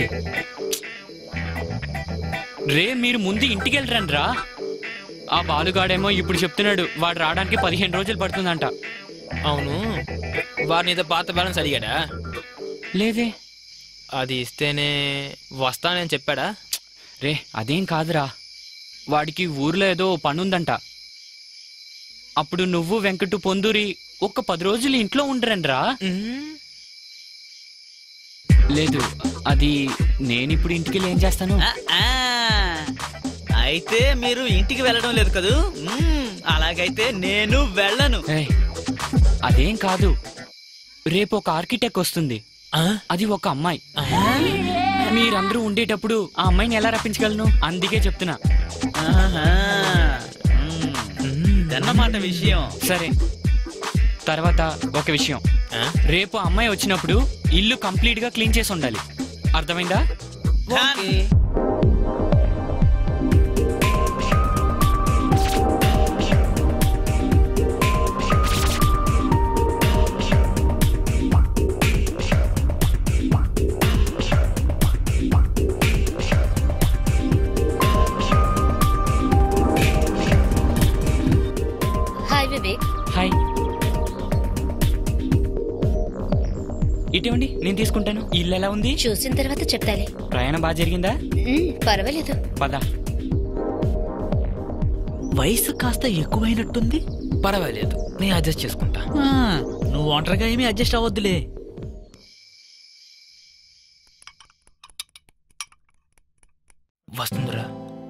రే, మీరు ముందు ఇంటికి వెళ్ళరండి రా. ఆ బాలుగాడేమో ఇప్పుడు చెప్తున్నాడు వాడు రావడానికి 15 రోజులు పడుతుందంట. అవును, వాడు నీతో పాత బ్యాలెన్స్ అడిగాడా? లేదే. అది ఇస్తేనే వస్తానని చెప్పాడా? రే, అదేం కాదురా, వాడికి ఊర్లో ఏదో పనుందంట. అప్పుడు నువ్వు వెంకటు పొందూరి ఒక్క 10 రోజులు ఇంట్లో ఉండరండ్రా. లేదు, అది నేనిప్పుడు ఇంటికి ఏం చేస్తాను? అయితే మీరు ఇంటికి వెళ్ళడం లేదు కదూ? అలాగైతే నేను వెళ్ళను. అదేం కాదు, రేపు ఒక ఆర్కిటెక్ట్ వస్తుంది. అది ఒక అమ్మాయి. మీరందరూ ఉండేటప్పుడు ఆ అమ్మాయిని ఎలా రప్పించగలను? అందుకే చెప్తున్నా. అన్నమాట విషయం. సరే, తర్వాత ఒక విషయం. రేపు అమ్మాయి వచ్చినప్పుడు ఇల్లు కంప్లీట్ గా క్లీన్ చేసి ఉండాలి. అర్థమైందా? హాయ్. ఇటువంటి నేను తీసుకుంటాను. ఇల్లు ఎలా ఉంది? చూసిన తర్వాత చెప్తాలే. ప్రయాణం బాగా జరిగిందా? పర్వాలేదు. పద. వయసు కాస్త ఎక్కువైనట్టుంది. పర్వాలేదు, నేను అడ్జస్ట్ చేసుకుంటా. నువ్వు ఒంటరిగా ఏమీ అడ్జస్ట్ అవ్వద్దులే. వస్తుందిరా.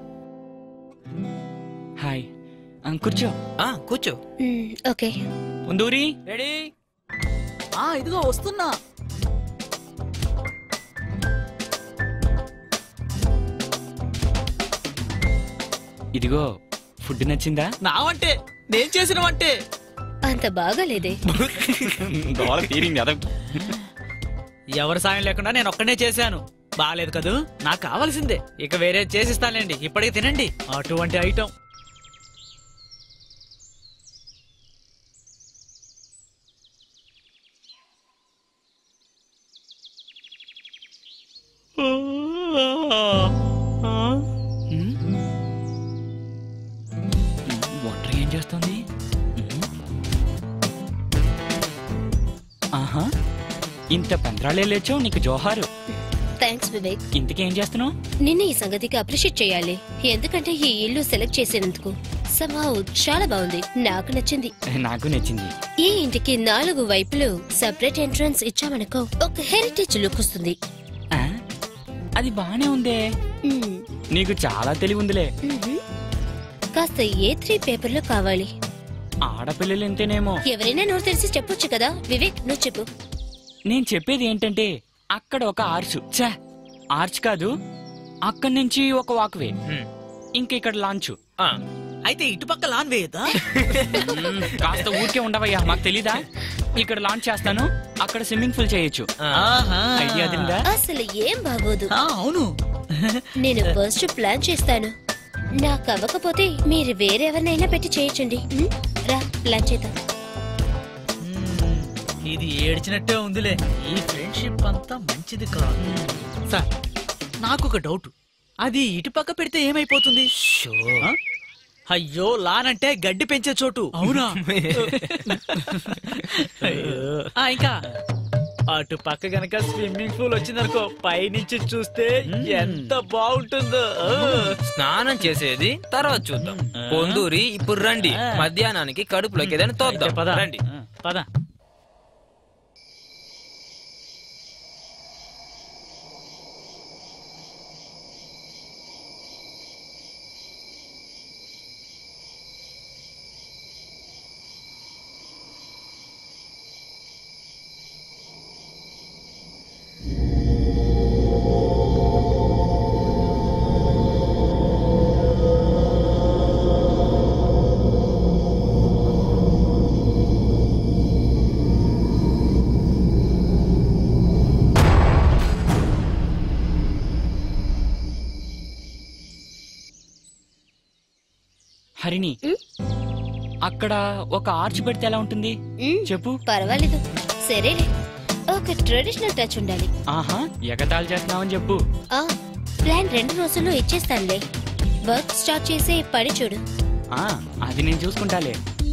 హాయ్. కూర్చో. కూర్చో. ఓకే. పొందూరి రెడీ? ఇదిగో వస్తున్నా. ఇదిగో ఫుడ్ నచ్చిందా? నా వంటే, నేను చేసిన వంటే. అంత బాగాలేదే. ఎవరి సాయం లేకుండా నేను ఒక్కనే చేశాను. బాగాలేదు కదూ? నాకు కావాల్సిందే. ఇక వేరే చేసిస్తానండి. ఇప్పటికి తినండి. అటువంటి ఐటమ్. ఒంటరి ఏం చేస్తుంది? ఆహా, ఇంత పంత్రాలే లేచావు, నీకు జోహారు. థ్యాంక్స్ వివేక్. ఇంతకేం చేస్తున్నావు? నిన్న ఈ సంగతికి అప్రిషియేట్ చేయాలి. ఎందుకంటే ఈ ఇల్లు సెలెక్ట్ చేసినందుకు చాలా బాగుంది. నాకు నచ్చింది. నాకు నచ్చింది. ఈ ఇంటికి 4 వైపులు సెపరేట్ ఎంట్రన్స్ ఇచ్చామనుకో, ఒక హెరిటేజ్ లుక్ వస్తుంది. అది బానే ఉందే. నీకు చాలా తెలివి ఉందిలే. కాస్త A3 పేపర్లో కావాలి. ఆడపిల్లలు ఎంతేనేమో. ఎవరైనా నోరు తెరిచి చెప్పొచ్చు కదా. వివేక్, నువ్వు చెప్పు. నేను చెప్పేది ఏంటంటే, అక్కడ ఒక ఆర్చ్ కాదు, అక్కడి నుంచి ఒక వాక్వే, ఇంక ఇక్కడ లాంచ్. అయితే ఇటుపక్క లాన్ వేయదా? కాస్త ఊరికే ఉండవయ్యా, మాకు తెలీదా? ఇక్కడ లాంచ్ చేస్తాను, అక్కడ స్విమ్మింగ్ పూల్ చేయొచ్చు. ఐడియా తిందా? అసలు ఏం బాగోదు. అవును, నేను ఫస్ట్ ప్లాన్ చేస్తాను. నాకు అవ్వకపోతే మీరు వేరెవరినైనా పెట్టి చేయొచ్చండి. రా, ప్లాన్ చేద్దాం. ఇది ఏడ్చినట్టే ఉందిలే. ఈ ఫ్రెండ్షిప్ అంతా మంచిది కాదు. సార్ నాకు ఒక డౌట్, అది ఇటుపక్క పెడితే ఏమైపోతుంది? ఆ? అయ్యో, లానంటే గడ్డి పెంచే చోటు. అవునా? ఇంకా అటు పక్క గనక స్విమ్మింగ్ పూల్ వచ్చిందనుకో, పైనుంచి చూస్తే ఎంత బాగుంటుందో. స్నానం చేసేది తర్వాత చూద్దాం. పొందూరి ఇప్పుడు రండి, మధ్యాహ్నానికి కడుపులోకి ఏదైనా తోద్దాం. రండి. పద. హరిణి, అక్కడ ఒక ఆర్చ్ పెడితే ఎలా ఉంటుంది చెప్పు? పర్వాలేదు, సరేలే. ఒక ట్రెడిషనల్ టచ్ ఉండాలి. ఆహా, ఎగతాళి చేస్తున్నావని చెప్పు. ప్లాన్ 2 రోజుల్లో ఇచ్చేస్తానులే. వర్క్ స్టార్ట్ చేసే పని చూడు. అది నేను చూసుకుంటాలే.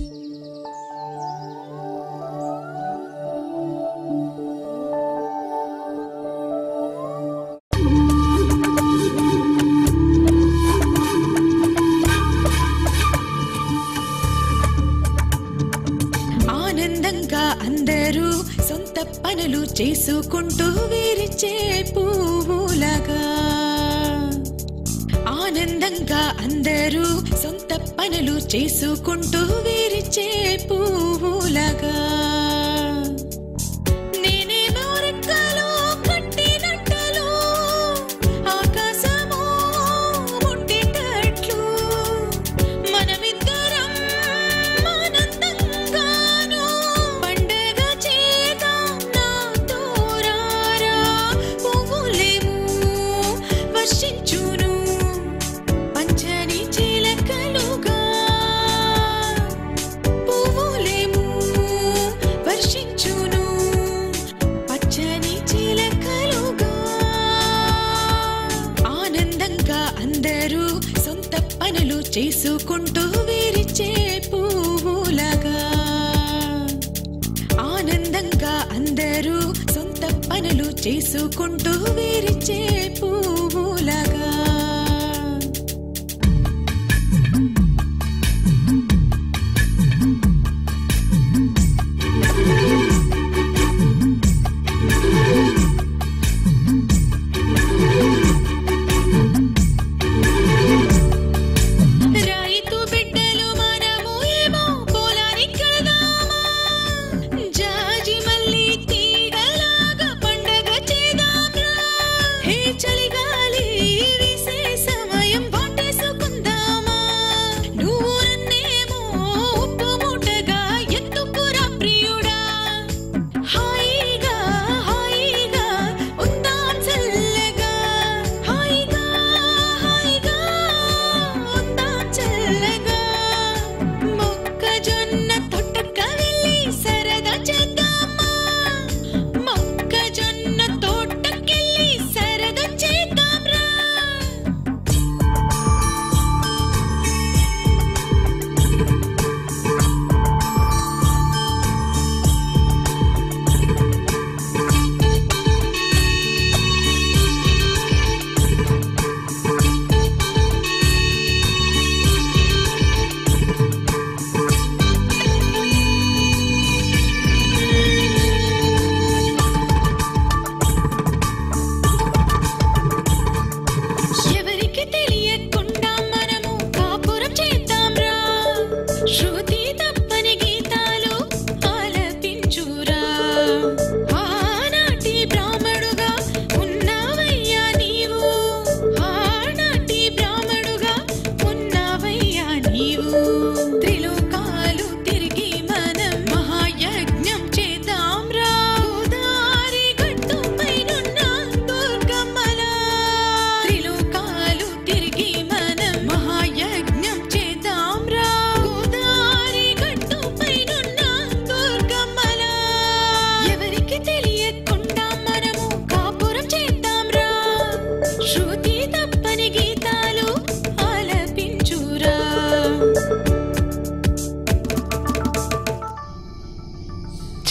అందరూ సొంత పనులు చేసుకుంటూ వీరిచ్చే పువ్వులాగా, ఆనందంగా అందరూ సొంత పనులు చేసుకుంటూ వీరిచ్చే పువ్వులాగా, నేనేమో రెక్కలు కట్టినట్టలు ఆకాశమో ముట్టేటట్లు మనమిద్దరం ఆనందంగాను పండగ చేద్దాం నాతో రారా. పువ్వులేమో వర్షించును పంచని చిలకలుగా, పువ్వులేమో వర్షించును పచ్చని చిలకలుగా, ఆనందంగా అందరూ సొంత పనులు చేసుకుంటూ వీరిచ్చే పువ్వులాగా, ఆనందంగా అందరూ సొంత పనులు చేసుకుంటూ వీరిచ్చే పువ్వులాగా. రైతు బిడ్డలు మనము ఏమో పొలానికి వెళదామా, జాజి మల్లి తీగలాగా పండగ చేద్దాంరా. హే చలిగాలి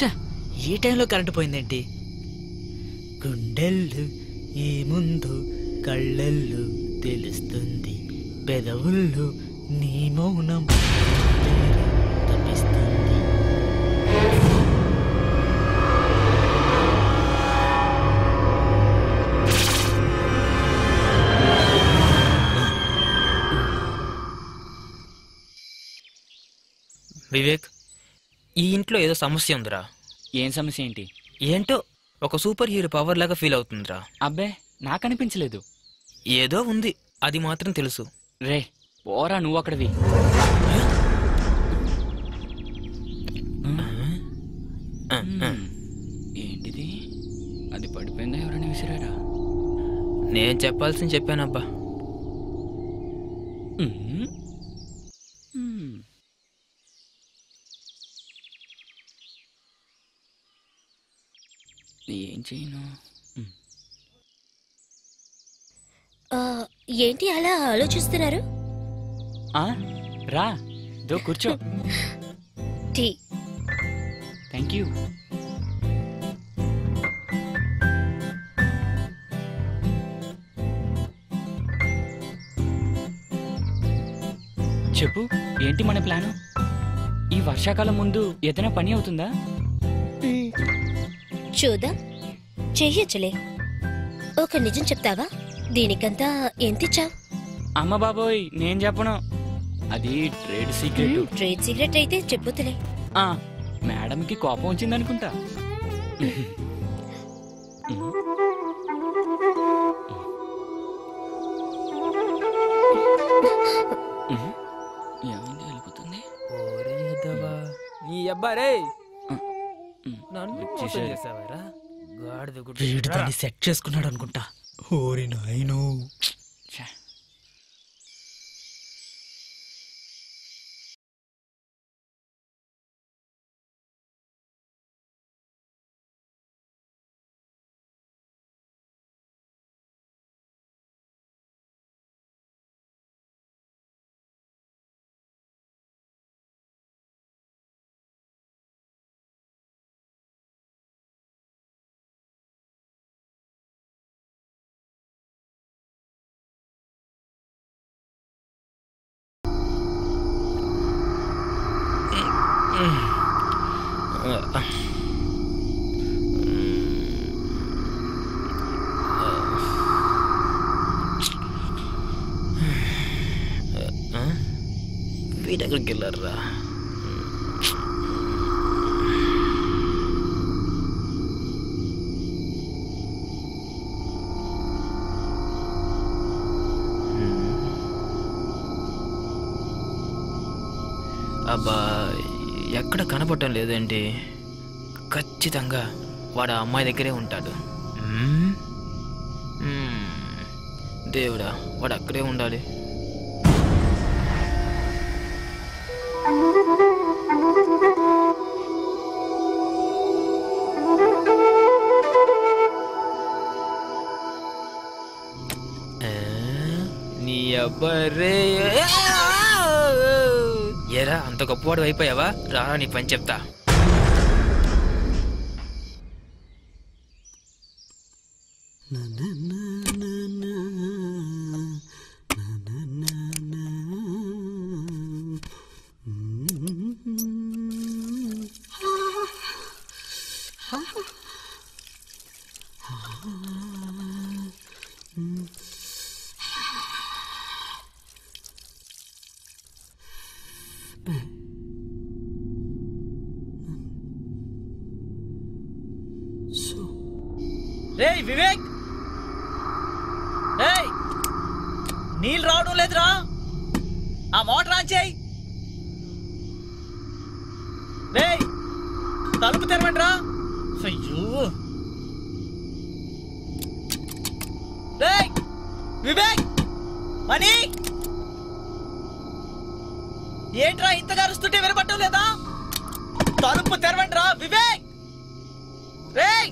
ఈ టైంలో కరెంటు పోయిందేంటి? గుండెల్లు ఏముందో కళ్ళెల్లు తెలుస్తుంది, పెదవుల్లో నీ మౌనం తప్పిస్తుంది. వివేక్, ఈ ఇంట్లో ఏదో సమస్య ఉందిరా. ఏం సమస్య ఏంటి? ఏంటో ఒక సూపర్ హీరో పవర్ లాగా ఫీల్ అవుతుందిరా. అబ్బే నాకనిపించలేదు. ఏదో ఉంది, అది మాత్రం తెలుసు. రే పోరా నువ్వు అక్కడివి. ఏంటిది? అది పడిపోయిందా? ఎవరైనా విసిరారా? నేను చెప్పాల్సింది చెప్పానబ్బా. ఏం చేయను? ఏంటి అలా ఆలోచిస్తున్నారు? రా దో కూర్చో. టీ. Thank you. చెప్పు, ఏంటి మన ప్లాను? ఈ వర్షాకాలం ముందు ఏదైనా పని అవుతుందా? చూద్దాం, చెయ్యొచ్చులే. ఒక నిజం చెప్తావా? దీనికంతా ఎంతిచ్చావు? అమ్మ బాబోయ్, నేను చెప్పను. అది ట్రేడ్ సీక్రెట్. ట్రేడ్ సీక్రెట్ అయితే చెప్పుతులే. మేడంకి కోపం వచ్చిందనుకుంటా. ఏమైంది వెళ్ళిపోతుంది? నీ అబ్బారే వీడు దాన్ని సెట్ చేసుకున్నాడు అనుకుంటా. ఓరి నాయనో. వీడెక్కడికి వెళ్ళారా? అబ్బా, ఎక్కడ కనపడటం లేదేంటి? ఖచ్చితంగా వాడు ఆ అమ్మాయి దగ్గరే ఉంటాడు. దేవుడా, వాడు అక్కడే ఉండాలి. నీ అబ్బరే, ఏరా అంత గొప్పవాడు అయిపోయావా? రారా నీ పని చెప్తా. రేయ్ వివేక్, రేయ్ నీళ్ళు రావడం లేదురా, ఆ మోటార్ ఆన్ చేయి. రేయ్ తలుపు తెరవండిరా. అయ్యో, రేయ్ వివేక్, మణి, ఏంట్రా ఇంతగా అరుస్తుంటే వినపడటం లేదా? తలుపు తెరవండిరా వివేక్. రేయ్,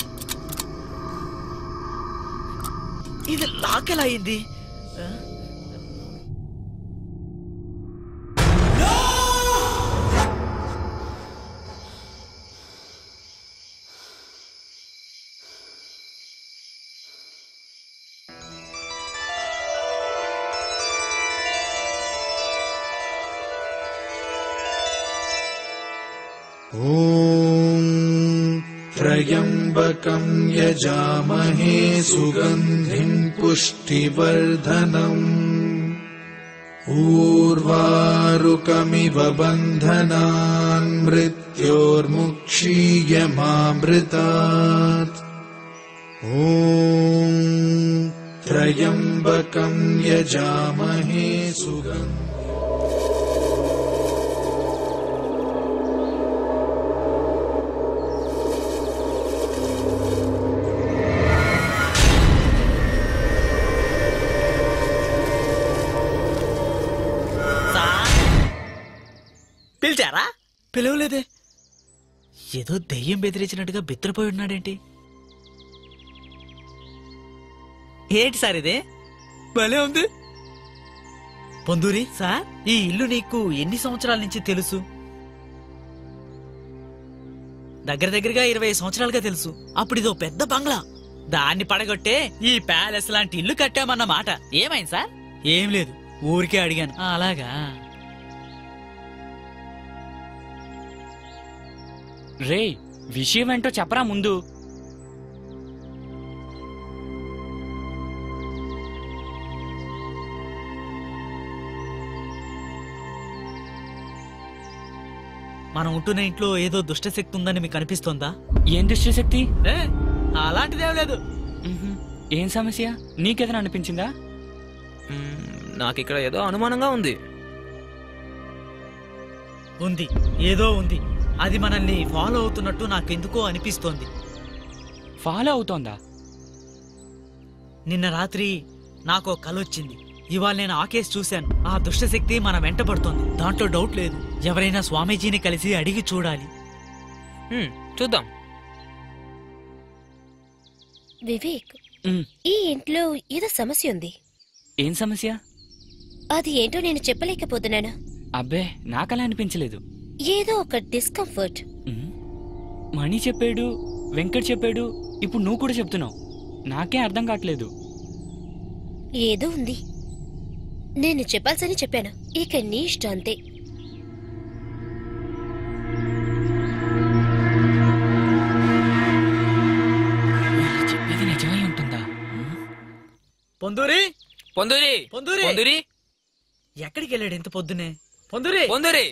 ఇది లాకెలా అయింది? ॐ त्र्यम्बकं यजामहे सुगन्धिं पुष्टिवर्धनम् ऊर्वारुकमिव बन्धनान् मृत्योर्मुक्षीयमामृतात् ॐ त्र्यम्बकं यजामहे सुगन्धिं పిలిచారా? పిలవలేదే. ఏదో దెయ్యం బెదిరించినట్టుగా బిత్రపోయి ఉన్నాడేంటి? ఏంటి సార్ ఇదే? భలే ఉంది. పొందూరి సార్, ఈ ఇల్లు నీకు ఎన్ని సంవత్సరాల నుంచి తెలుసు? దగ్గరగా 20 సంవత్సరాలుగా తెలుసు. అప్పుడు ఇదో పెద్ద బంగ్లా, దాన్ని పడగొట్టే ఈ ప్యాలెస్ లాంటి ఇల్లు కట్టామన్నమాట. ఏమైంది సార్? ఏం లేదు, ఊరికే అడిగాను. అలాగా? రే, విషయం ఏంటో చెప్పరా ముందు. మనం ఉంటున్న ఇంట్లో ఏదో దుష్టశక్తి ఉందని మీకు అనిపిస్తోందా? ఏం దుష్టశక్తి? అలాంటిదేం లేదు. ఏం సమస్య? నీకేదైనా అనిపించిందా? నాకు ఇక్కడ ఏదో అనుమానంగా ఉంది. ఉంది, ఏదో ఉంది. అది మనల్ని ఫాలో అవుతున్నట్టు నాకెందుకో అనిపిస్తోంది. ఫాలో అవుతోందా? నిన్న రాత్రి నాకో కల వచ్చింది. ఇవాళ నేను ఆ కేసు చూశాను. ఆ దుష్టశక్తి మన వెంట పడుతోంది, దాంట్లో డౌట్ లేదు. ఎవరైనా స్వామీజీని కలిసి అడిగి చూడాలి. చూద్దాం. వివేక్, ఈ ఇంట్లో ఏదో సమస్య ఉంది. ఏం సమస్య? అది ఏంటో నేను చెప్పలేకపోతున్నాను. అబ్బే, నాకలా అనిపించలేదు. ఏదో ఒక డిస్కంఫర్ట్. మణి చెప్పాడు, వెంకట్ చెప్పాడు, ఇప్పుడు నువ్వు కూడా చెప్తున్నావు. నాకే అర్థం కావట్లేదు. ఏదో ఉంది. నేను చెప్పాల్సని చెప్పాను, ఇక నీ ఇష్టం అంతే. చెప్పేది నిజమై ఉంటుందా? పొందూరి, పొందూరి, పొందూరి, పొందూరి, ఎక్కడికి వెళ్ళాడు ఇంత పొద్దునే? పొందూరి, పొందూరి,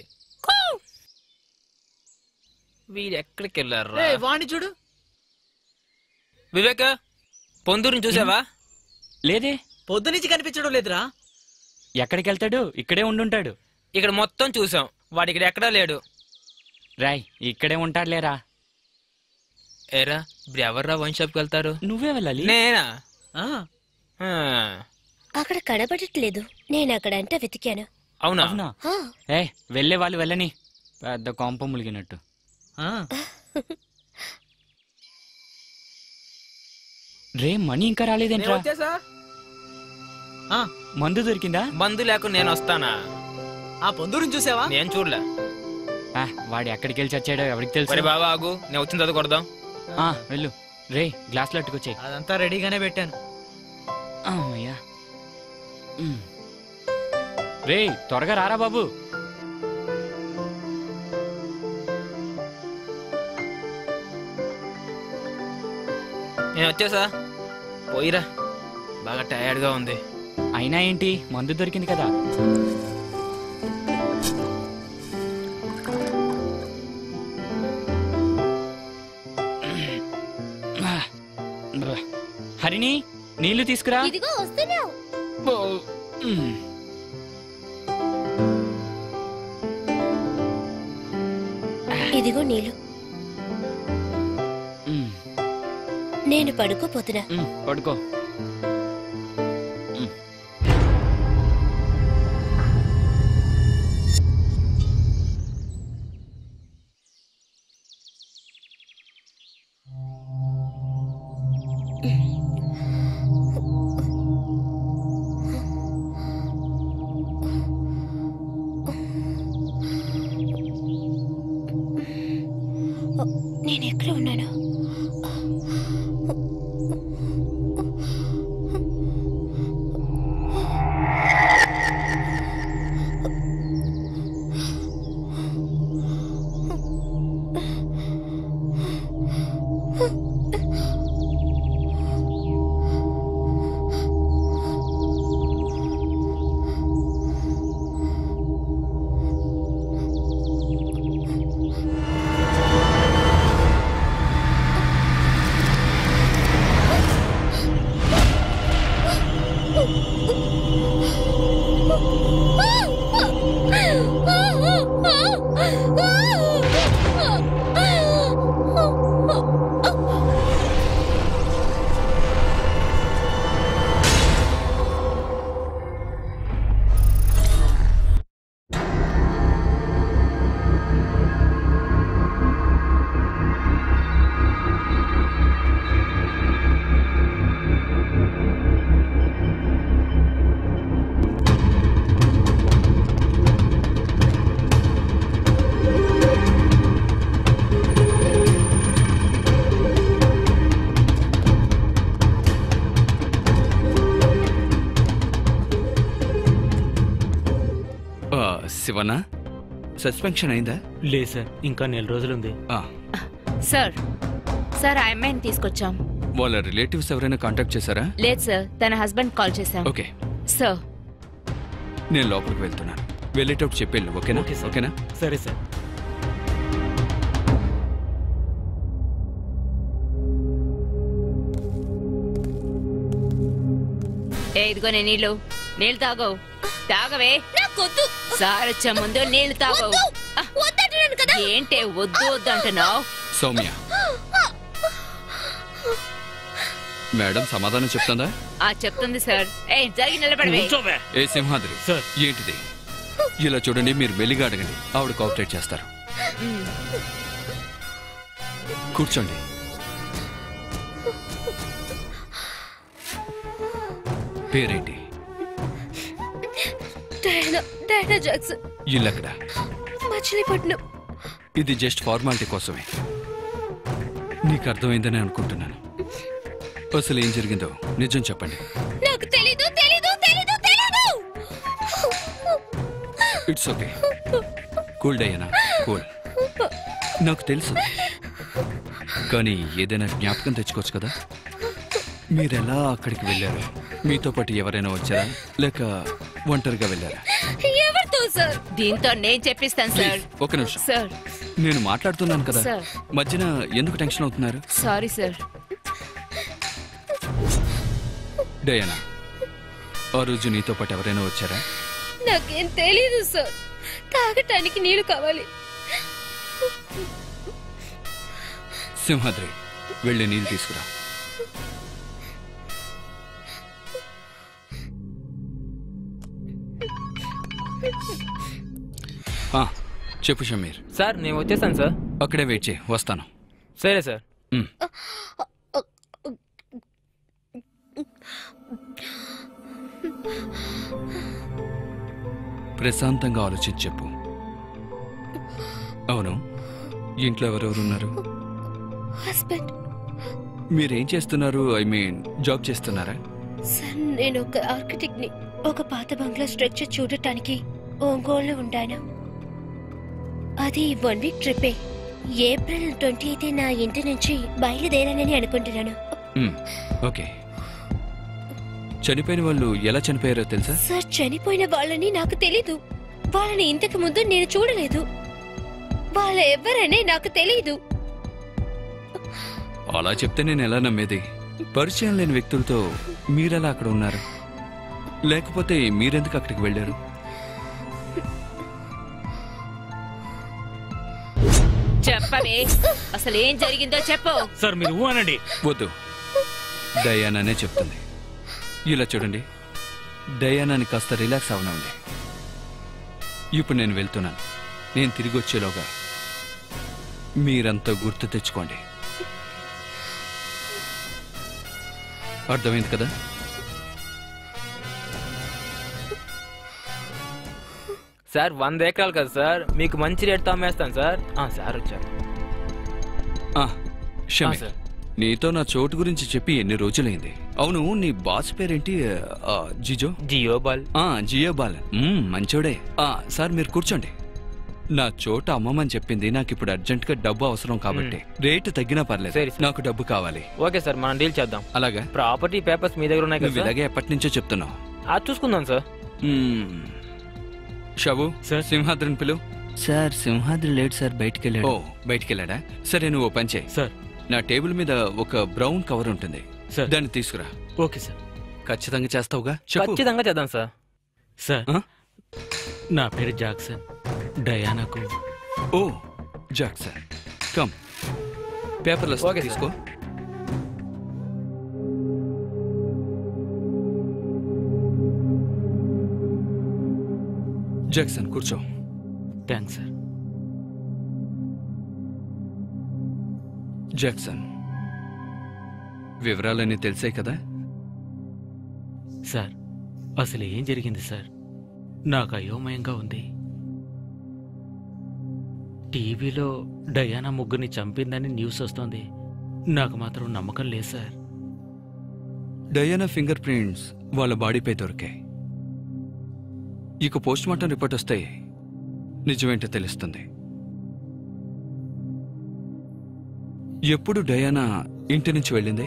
వీడెక్కడికి వెళ్ళారు? వాణ్ణి చూడు. వివేక, పొందూరిని చూసావా? లేదే, పొద్దునుంచి కనిపించడం లేదురా. ఎక్కడికి వెళ్తాడు? ఇక్కడే ఉండుంటాడు. ఇక్కడ మొత్తం చూసాం, వాడు ఇక్కడ ఎక్కడా లేడు. రాయ్, ఇక్కడే ఉంటాడులేరా. ఏరా, ఇప్పుడు ఎవర్రా వైన్ షాప్కి వెళ్తారు? నువ్వే వెళ్ళాలి. నేనా? అక్కడ కనబడట్లేదు. నేను అక్కడ అంతా వెతికాను. అవునా? అవునా? ఏ, వెళ్ళే వాళ్ళు వెళ్ళని. పెద్ద కొంప ములిగినట్టు. రే, మనీ ఇంకా రాలేదేంట్రా? మందు దొరికిందా? మందు లేకుండా నేను వస్తానా? ఆ పొందూరుని చూసావా? నేను చూడలే. వాడు ఎక్కడికి వెళ్ళి చచ్చాడో ఎవరికి తెలుసు. మరి బాబా ఆగు, నేను వచ్చిన తర్వాత కొడదాం. వెళ్ళు. రే, గ్లాసులు అట్టుకొచ్చాయి. అదంతా రెడీగానే పెట్టాను. అమ్మయ్యా. రే, త్వరగా రారా బాబు. నేను వచ్చేసా. పోయిరా, బాగా టయర్డ్గా ఉంది. అయినా ఏంటి, మందు దొరికింది కదా. హరిణి, నీళ్లు తీసుకురా. ఇదిగో వస్తున్నావు. ఇదిగో నీళ్ళు. నేను పడుకోపోతున్నా. పడుకో. నేను ఎక్కడ ఉన్నాను? శివనా సస్పెన్షన్ అయిందా? లేదు సార్, ఇంకా నెల రోజులుంది. సార్ సార్ ఆ అమ్మాయిని తీసుకొచ్చాం. వాళ్ళ రిలేటివ్స్ ఎవరైనా కాంటాక్ట్ చేశారా? లేదు సార్, తన హస్బెండ్ కాల్ చేశాం. ఓకే సార్ నేను లోపలికి వెళ్తున్నాను. వెళ్ళేటప్పుడు చెప్పేళ్ళు. ఓకేనా? ఓకేనా? సరే సార్. ఇదిగో నీళ్ళు తాగో. తాగవే. సార్ వచ్చే ముందు నీళ్లు తాగో. ఏంటే వద్దు వద్దు అంటున్నావు? సౌమ్య, మేడం సమాధానం చెప్తుందా? చెప్తుంది సార్. జరిగి నిలబడవే. ఏ సింహాద్రి, ఏంటిది? ఇలా చూడండి, మీరు మెల్లిగా అడగండి, ఆవిడ కోఆపరేట్ చేస్తారు. కూర్చోండి. పేరేంటి? Diana Jackson. ఇల్లెక్కడ? మచిలీపట్నం. ఇది జస్ట్ ఫార్మాలిటీ కోసమే. నీకు అర్థమైందని అనుకుంటున్నాను. అసలు ఏం జరిగిందో నిజం చెప్పండి. నాకు తెలీదు తెలీదు తెలీదు తెలీదు. It's okay. Cool Diana, cool. నాకు తెలుసు, కానీ ఏదైనా జ్ఞాపకం తెచ్చుకోవచ్చు కదా. మీరెలా అక్కడికి వెళ్ళారు? మీతో పాటు ఎవరైనా వచ్చారా, లేక ఒంటరిగా వెళ్ళారా? ఎవరితో సార్? దీంతో నేను చెప్పిస్తాను సార్. ఒక నిమిషం సార్, నేను మాట్లాడుతున్నాను కదా. సార్. మధ్యన ఎందుకు టెన్షన్ అవుతున్నారు? Sorry sir. డయానా, ఆ రోజు నీతో పాటు ఎవరైనా వచ్చారా? నాకేం తెలీదు సార్. తాగటానికి నీళ్లు కావాలి. సింహాద్రి, వెళ్ళి నీళ్ళు తీసుకురా. చెప్పు షమీర్. సార్ నేను వచ్చేసాను సార్. అక్కడే వెయిట్ చేయి, వస్తాను. సరే సార్. ప్రశాంతంగా ఆలోచించి చెప్పు. అవును, ఇంట్లో ఎవరెవరు ఉన్నారు? హస్బెండ్. మీరేం చేస్తున్నారు? ఐ మీన్ జాబ్ చేస్తున్నారా? సార్, నేను ఒక ఆర్కిటెక్ట్ ని. ఒక పాత బంగ్లా స్ట్రక్చర్ చూడటానికి ఒంగోలులో ఉంటాను. అది 1 వీక్ ట్రిప్పే. ఏప్రిల్ 28 నా ఇంటి నుంచి బయలుదేరానని అనుకుంటున్నాను. ఓకే. చనిపోయిన వాళ్ళు ఎలా చనిపోయారో తెలుసా? సార్, చనిపోయిన వాళ్ళని నాకు తెలీదు. వాళ్ళని ఇంతకు ముందు నేను చూడలేదు. వాళ్ళ ఎవరనే నాకు తెలీదు. అలా చెప్తే నేను ఎలా నమ్మేది? పరిచయం లేని వ్యక్తులతో మీరెలా అక్కడ ఉన్నారు? లేకపోతే మీరెందుకు అక్కడికి వెళ్ళారు? చెప్పవే, అసలు ఏం జరిగిందో చెప్పు. సార్ మీరు అనండి. వద్దు, డయానానే చెప్తుంది. ఇలా చూడండి, డయానాని కాస్త రిలాక్స్ అవనండి. ఇప్పుడు నేను వెళ్తున్నాను. నేను తిరిగి వచ్చేలోగా మీరంతా గుర్తు తెచ్చుకోండి. అర్థమైంది కదా? సార్ 100 ఎకరాలు కదా సార్, మీకు మంచి రేట్తో అమ్మేస్తాను సార్. సార్ వచ్చారు. షమీర్, నీతో నా చోటు గురించి చెప్పి ఎన్ని రోజులైంది? అవును, నీ బాస్ పేరేంటి? జియోబాల్. జియోబాల్, మంచోడే. సార్ మీరు కూర్చోండి. నా చోటు అమ్మమని చెప్పింది. నాకు ఇప్పుడు అర్జెంట్ గా డబ్బు అవసరం కాబట్టి రేటు తగ్గినా పర్లేదు, నాకు డబ్బు కావాలి. ఓకే సార్, మనం డీల్ చేద్దాం. అలాగా? ప్రాపర్టీ పేపర్స్ మీ దగ్గర ఉన్నాయి కదా? ఇలాగే ఎప్పటి నుంచో చెప్తున్నావు. అది చూసుకుందాం సార్. షాబు, సింహాద్రిని పిలు. సార్, సింహాద్రి లేడు సార్, బయటికి వెళ్ళాడు. ఓ, బయటికి వెళ్ళాడా? సరే, నువ్వు ఓ పని చేయి. సార్, నా టేబుల్ మీద ఒక బ్రౌన్ కవర్ ఉంటుంది, దాన్ని తీసుకురా. Okay sir. ఖచ్చితంగా చేస్తావుగా? ఖచ్చితంగా చేద్దాం సార్. సార్, నా పేరు జాక్సన్. డయానాకు. ఓ, జాక్సన్, కమ్. పేపర్లు తీసుకో. జాక్సన్, కూర్చో. Thanks sir. జాక్సన్, వివరాలన్నీ తెలిసాయి కదా? సార్, అసలు ఏం జరిగింది సార్? నాకు అయోమయంగా ఉంది. టీవీలో డయానా ముగ్గురిని చంపిందని న్యూస్ వస్తోంది. నాకు మాత్రం నమ్మకం లేదు సార్. డయానా ఫింగర్ ప్రింట్స్ వాళ్ళ బాడీపై దొరికాయి. ఇక పోస్ట్ మార్టం రిపోర్ట్ వస్తాయి. నిజమేంటో తెలుస్తుంది. ఎప్పుడు డయానా ఇంటి నుంచి వెళ్ళింది?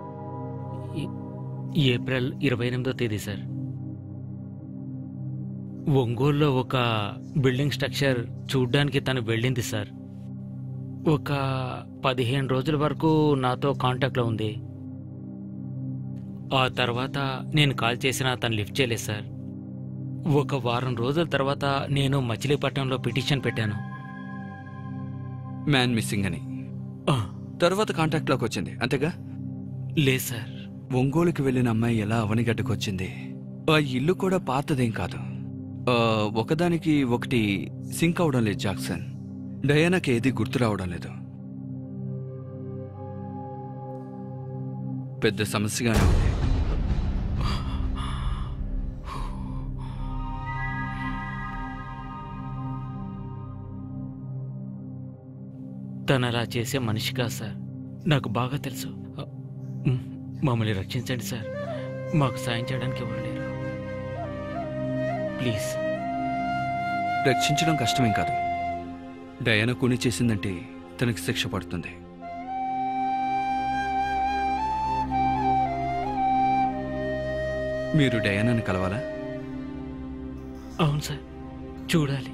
ఏప్రిల్ 28వ తేదీ సార్. ఒంగోలులో ఒక బిల్డింగ్ స్ట్రక్చర్ చూడ్డానికి తను వెళ్ళింది సార్. ఒక 15 రోజుల వరకు నాతో కాంటాక్ట్లో ఉంది. ఆ తర్వాత నేను కాల్ చేసినా తను లిఫ్ట్ చేయలేదు సార్. ఒక వారం రోజుల తర్వాత నేను మచిలీపట్నంలో పిటిషన్ పెట్టాను, మ్యాన్ మిస్సింగ్ అని. తర్వాత కాంటాక్ట్లోకి వచ్చింది అంతేగా? లేదు సార్. ఒంగోలుకి వెళ్ళిన అమ్మాయి ఎలా అవనిగడ్డకు వచ్చింది? ఆ ఇల్లు కూడా పాతదేం కాదు. ఒకదానికి ఒకటి సింక్ అవడం లేదు జాక్సన్. డయానాకి ఏది గుర్తు రావడం లేదు. పెద్ద సమస్యగానే ఉంది. తను అలా చేసే మనిషి కాదు సార్, నాకు బాగా తెలుసు. మమ్మల్ని రక్షించండి సార్, మాకు సాయం చేయడానికి ఎవరు లేరు. ప్లీజ్. రక్షించడం కష్టమేం కాదు. డయానా కూని చేసిందంటే తనకి శిక్ష పడుతుంది. మీరు డయానాని కలవాలా? అవును సార్, చూడాలి.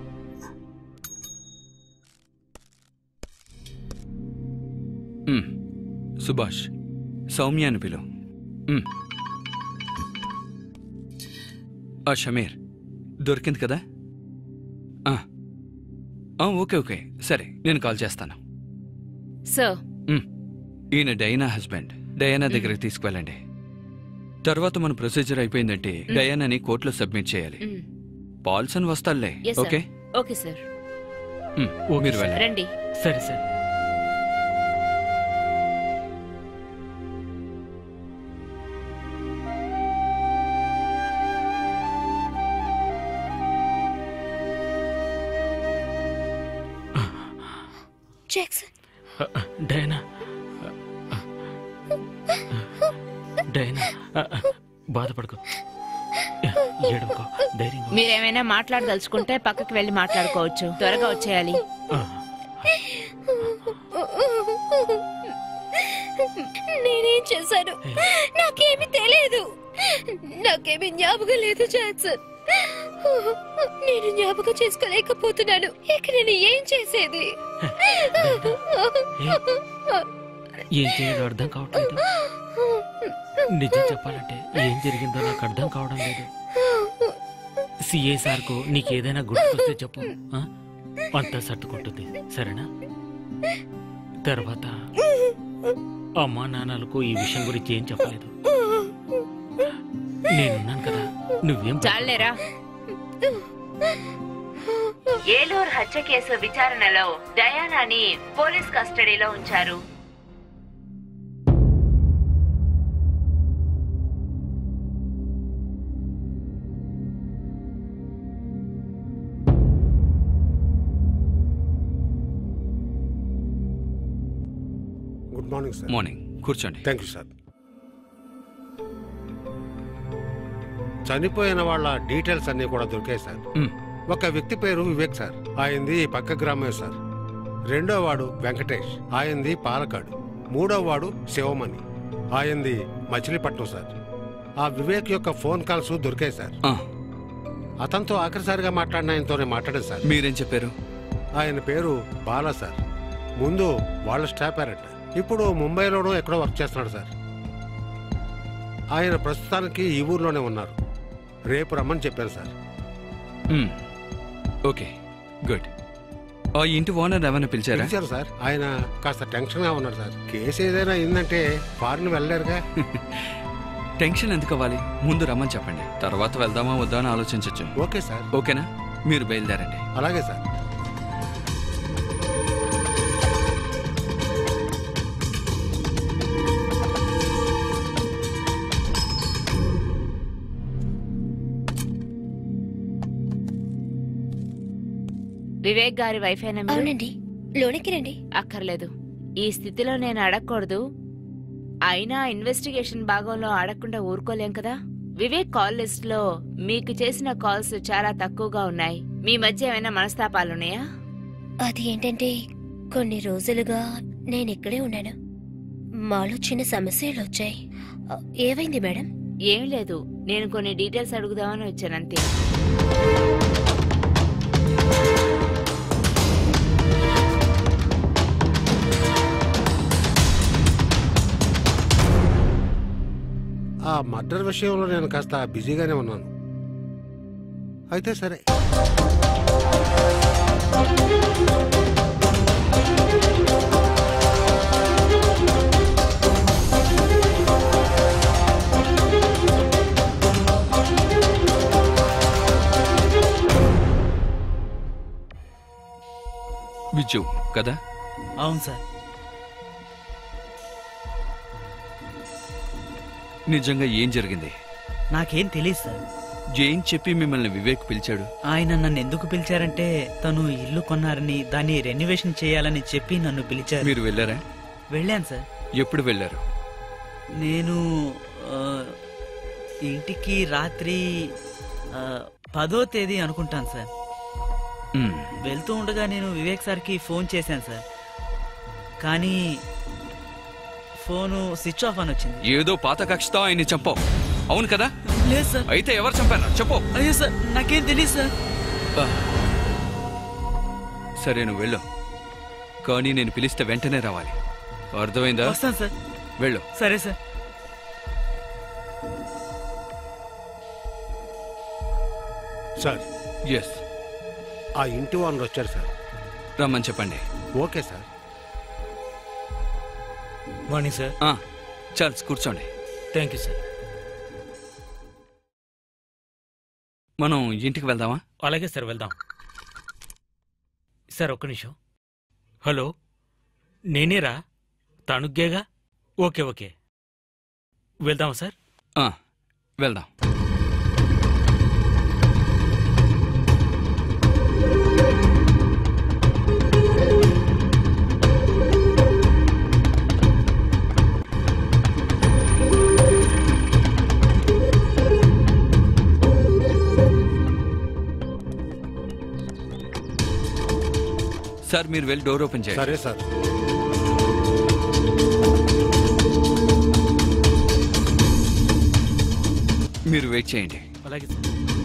సుభాష్, సౌమ్య అని పిలు. షమీర్ దొరికింది కదా? ఓకే ఓకే, సరే నేను కాల్ చేస్తాను. సార్, ఈయన డయానా హస్బెండ్. డయానా దగ్గరికి తీసుకువెళ్ళండి. తర్వాత మన ప్రొసీజర్ అయిపోయిందంటే డయానాని కోర్టులో సబ్మిట్ చేయాలి. పాల్సన్ వస్తాడులే. Okay okay sir. మీరు వెళ్ళండి. రండి. సరే సార్. జాక్సన్, డయానా, డయానా బాధపడుకో, ఏడుకో, ధైర్యంగా. మీరేమైనా మాట్లాడదలుచుకుంటే పక్కకి వెళ్ళి మాట్లాడుకోవచ్చు. త్వరగా వచ్చేయాలి. నేనేం చేశాను? నాకేమీ తెలియదు. నాకేమీ జ్ఞాపకం లేదు జాక్సన్. నేను జ్ఞాపకం చేసుకోలేకపోతున్నాను. ఇక నేను ఏం చేసేది? ఏం చేయాలో అర్థం కావట్లేదు. నిజం చెప్పాలంటే ఏం జరిగిందో నాకు అర్థం కావడం లేదు. సిఐ సార్కు నీకేదైనా గుర్తుకొస్తే చెప్పు, అంతా సర్దుకుంటుంది, సరేనా? తర్వాత అమ్మా నాన్నలకు ఈ విషయం గురించి ఏం చెప్పలేదు. నేనున్నాను కదా, నువ్వేం చాలేరా. ఏలూరు హత్య కేసు విచారణలో డయానాని పోలీస్ కస్టడీలో ఉంచారు. Good morning sir. మార్నింగ్, కూర్చోండి. Thank you sir. చనిపోయిన వాళ్ళ డీటెయిల్స్ అన్ని కూడా దొరికాయి సార్. ఒక వ్యక్తి పేరు వివేక్ సార్, ఆయనది పక్క గ్రామమే సార్. రెండో వాడు వెంకటేష్, ఆయనది పాలకాడు. మూడో వాడు శివమణి, ఆయనది మచిలీపట్నం సార్. ఆ వివేక్ యొక్క ఫోన్ కాల్స్ దొరికాయి సార్. అతనితో ఆఖరిసారిగా మాట్లాడిన ఆయనతోనే మాట్లాడాను సార్. మీరేం చెప్పారు? ఆయన పేరు బాలా సార్. ముందు వాళ్ళ స్టాఫ్ అరెంట్, ఇప్పుడు ముంబైలోనూ ఎక్కడో వర్క్ చేస్తున్నాడు సార్. ఆయన ప్రస్తుతానికి ఈ ఊర్లోనే ఉన్నారు. రేపు రమ్మని చెప్పారు సార్. Okay, good. ఆ ఇంటి ఓనర్ ఏమైనా పిలిచారా? పిలిచారు సార్. ఆయన కాస్త టెన్షన్గా ఉన్నారు సార్. కేసు ఏదైనా అయిందంటే ఫారిన్ వెళ్ళలేరుగా. టెన్షన్ ఎందుకు అవ్వాలి? ముందు రమ్మని చెప్పండి, తర్వాత వెళ్దామా వద్దా అని ఆలోచించవచ్చు. Okay sir. ఓకేనా? మీరు బయలుదేరండి. అలాగే సార్. వివేక్ గారి వైఫై నెంబర్? అవునండి. లోనికి రండి. అక్కర్లేదు, ఈ స్థితిలో నేను అడగకూడదు. అయినా ఇన్వెస్టిగేషన్ భాగంలో అడగకుండా ఊరుకోలేం కదా. వివేక్ కాల్ లిస్ట్ లో మీకు చేసిన కాల్స్ చాలా తక్కువగా ఉన్నాయి. మీ మధ్య ఏమైనా మనస్తాపాలున్నాయా? అది ఏంటంటే కొన్ని రోజులుగా నేను ఇక్కడే ఉన్నాను. మాలో చిన్న సమస్యలు వచ్చాయి. ఏమైంది మేడం? ఏం లేదు, నేను కొన్ని డీటెయిల్స్ అడుగుదామని వచ్చానంతే. ఆ మర్డర్ విషయంలో నేను కాస్త బిజీగానే ఉన్నాను. అయితే సరే. విజు కదా? అవును సార్. నిజంగా ఏం జరిగింది? నాకేం తెలియదు సార్. ఏం చెప్పి మిమ్మల్ని వివేక్ పిలిచాడు? ఆయన నన్ను ఎందుకు పిలిచారంటే తను ఇల్లు కొన్నారని దాన్ని రెన్యువేషన్ చేయాలని చెప్పి నన్ను పిలిచారు. మీరు వెళ్ళారా? వెళ్ళాను సార్. ఎప్పుడు వెళ్ళారు? నేను ఇంటికి రాత్రి 10వ తేదీ అనుకుంటాను సార్. వెళ్తూ ఉండగా నేను వివేక్ సార్కి ఫోన్ చేశాను సార్, కానీ ఫోను స్విచ్ ఆఫ్ అని వచ్చింది. ఏదో పాత కక్షతో ఆయన్ని చంపావు, అవును కదా? లేదు సార్. అయితే ఎవరు చంపారా చెప్పు. అయ్యో సార్, నాకేం తెలియదు సార్. సరే నువ్వు వెళ్ళు, కానీ నేను పిలిస్తే వెంటనే రావాలి, అర్థమైందా? వస్తాను సార్. వెళ్ళు. సరే సార్. సార్. ఎస్. ఆ ఇంటి వాళ్ళు వచ్చారు సార్. రమ్మని చెప్పండి. Okay sir. Morning sir. Charles కూర్చోండి. Thank you sir. మనం ఇంటికి వెళ్దామా? అలాగే సార్, వెళ్దాం. సార్ ఒక్క నిమిషం. హలో, నేనేరా తణుగ్గేగా? ఓకే ఓకే, వెళ్దామా సార్? వెళ్దాం. సార్ మీరు వెళ్ళి డోర్ ఓపెన్ చేయండి. సరే సార్. మీరు వెయిట్ చేయండి. అలాగే సార్.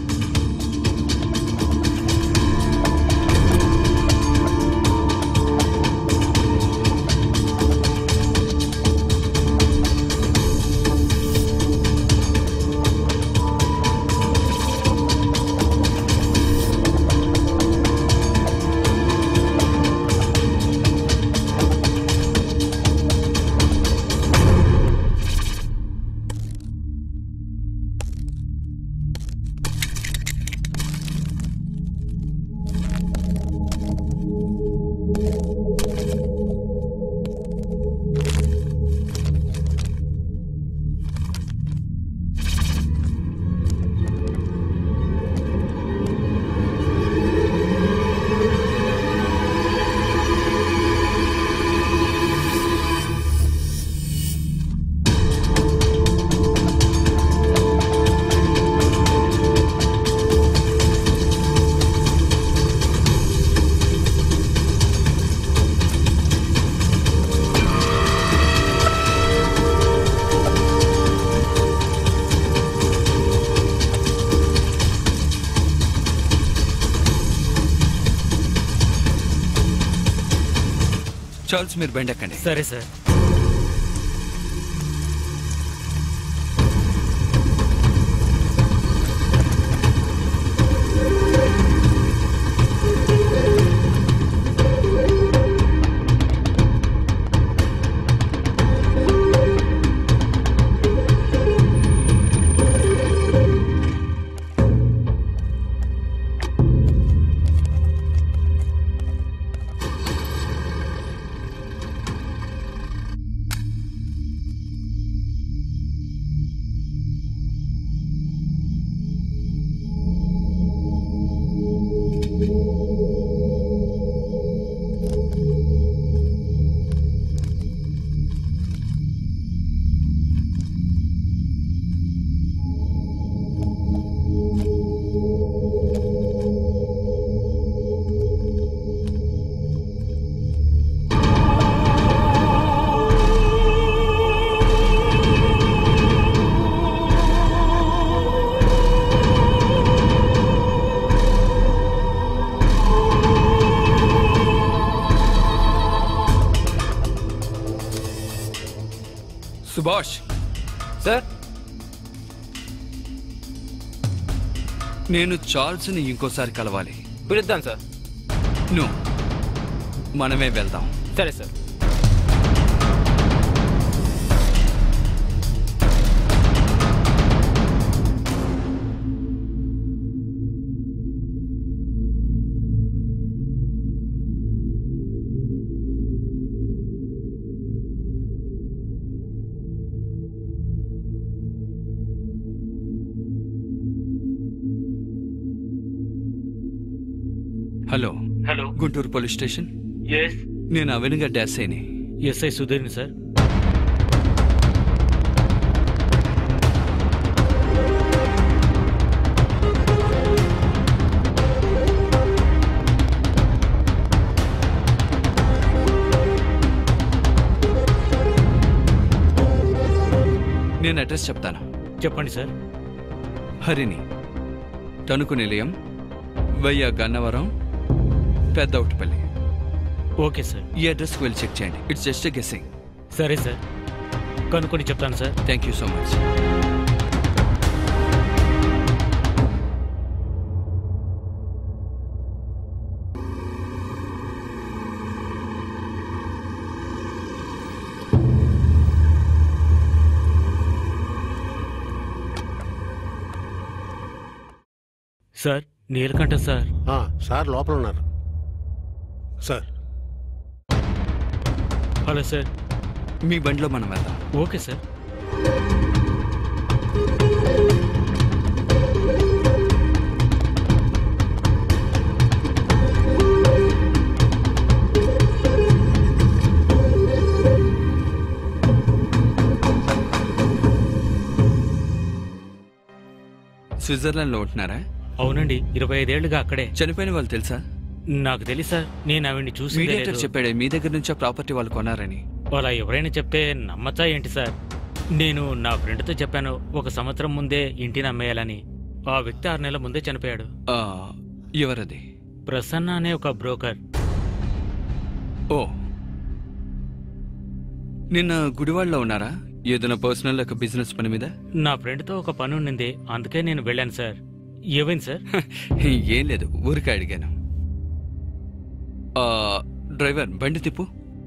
చార్ల్స్ మీరు బండి ఎక్కండి. సరే సార్. సుభాష్ సార్ నేను చార్ల్స్ని ఇంకోసారి కలవాలి. పిలుద్దాం సార్. నువ్వు మనమే వెళ్దాం. సరే sir. Hello hello, Guntur police station. Yes. నేను అవెన్గా డాసేని. ఎస్ఐ సుధీర్ని సార్. నేను అడ్రస్ చెప్తాను. చెప్పండి సార్. హరిని, తణుకు నిలయం, వయ్యా గన్నవరం, పెద్దౌటిపల్లి. Okay sir. ఈ అడ్రస్కి వెళ్ళి చెక్ చేయండి. It's just guessing. సరే సార్, కనుక్కొని చెప్తాను sir. Thank you so much. Sir, Neelakantha sir. Sir లోపల ఉన్నారు సార్. Hello sir. మీ బండిలో మనం వెళ్దాం. Okay sir. స్విట్జర్లాండ్లో ఉంటున్నారా? అవునండి, 25 ఏళ్లుగా అక్కడే. చనిపోయిన వాళ్ళు తెలుసా? నాకు తెలుసు సార్, నేను ఆవిడ్ని చూసి. మీడియేటర్ చెప్పాడే మీ దగ్గర నుంచే ప్రాపర్టీ వాళ్ళు కొన్నారని. అలా ఎవరైనా చెప్తే నమ్మచ్చా ఏంటి సార్? నేను నా ఫ్రెండ్తో చెప్పాను 1 సంవత్సరం ముందే ఇంటిని అమ్మేయాలని. ఆ వ్యక్తి 6 నెలల ముందే చనిపోయాడు. ఎవరది? ప్రసన్న అనే ఒక బ్రోకర్. ఓ, నిన్న గుడివాడలో ఉన్నారా? ఏదైనా పర్సనల్ ఒక బిజినెస్ పని మీద? నా ఫ్రెండ్తో ఒక పని ఉండింది, అందుకే నేను వెళ్ళాను సార్. ఏమైంది సార్? ఏం లేదు, ఊరికే అడిగాను. డ్రైవర్, బండి తిప్పు.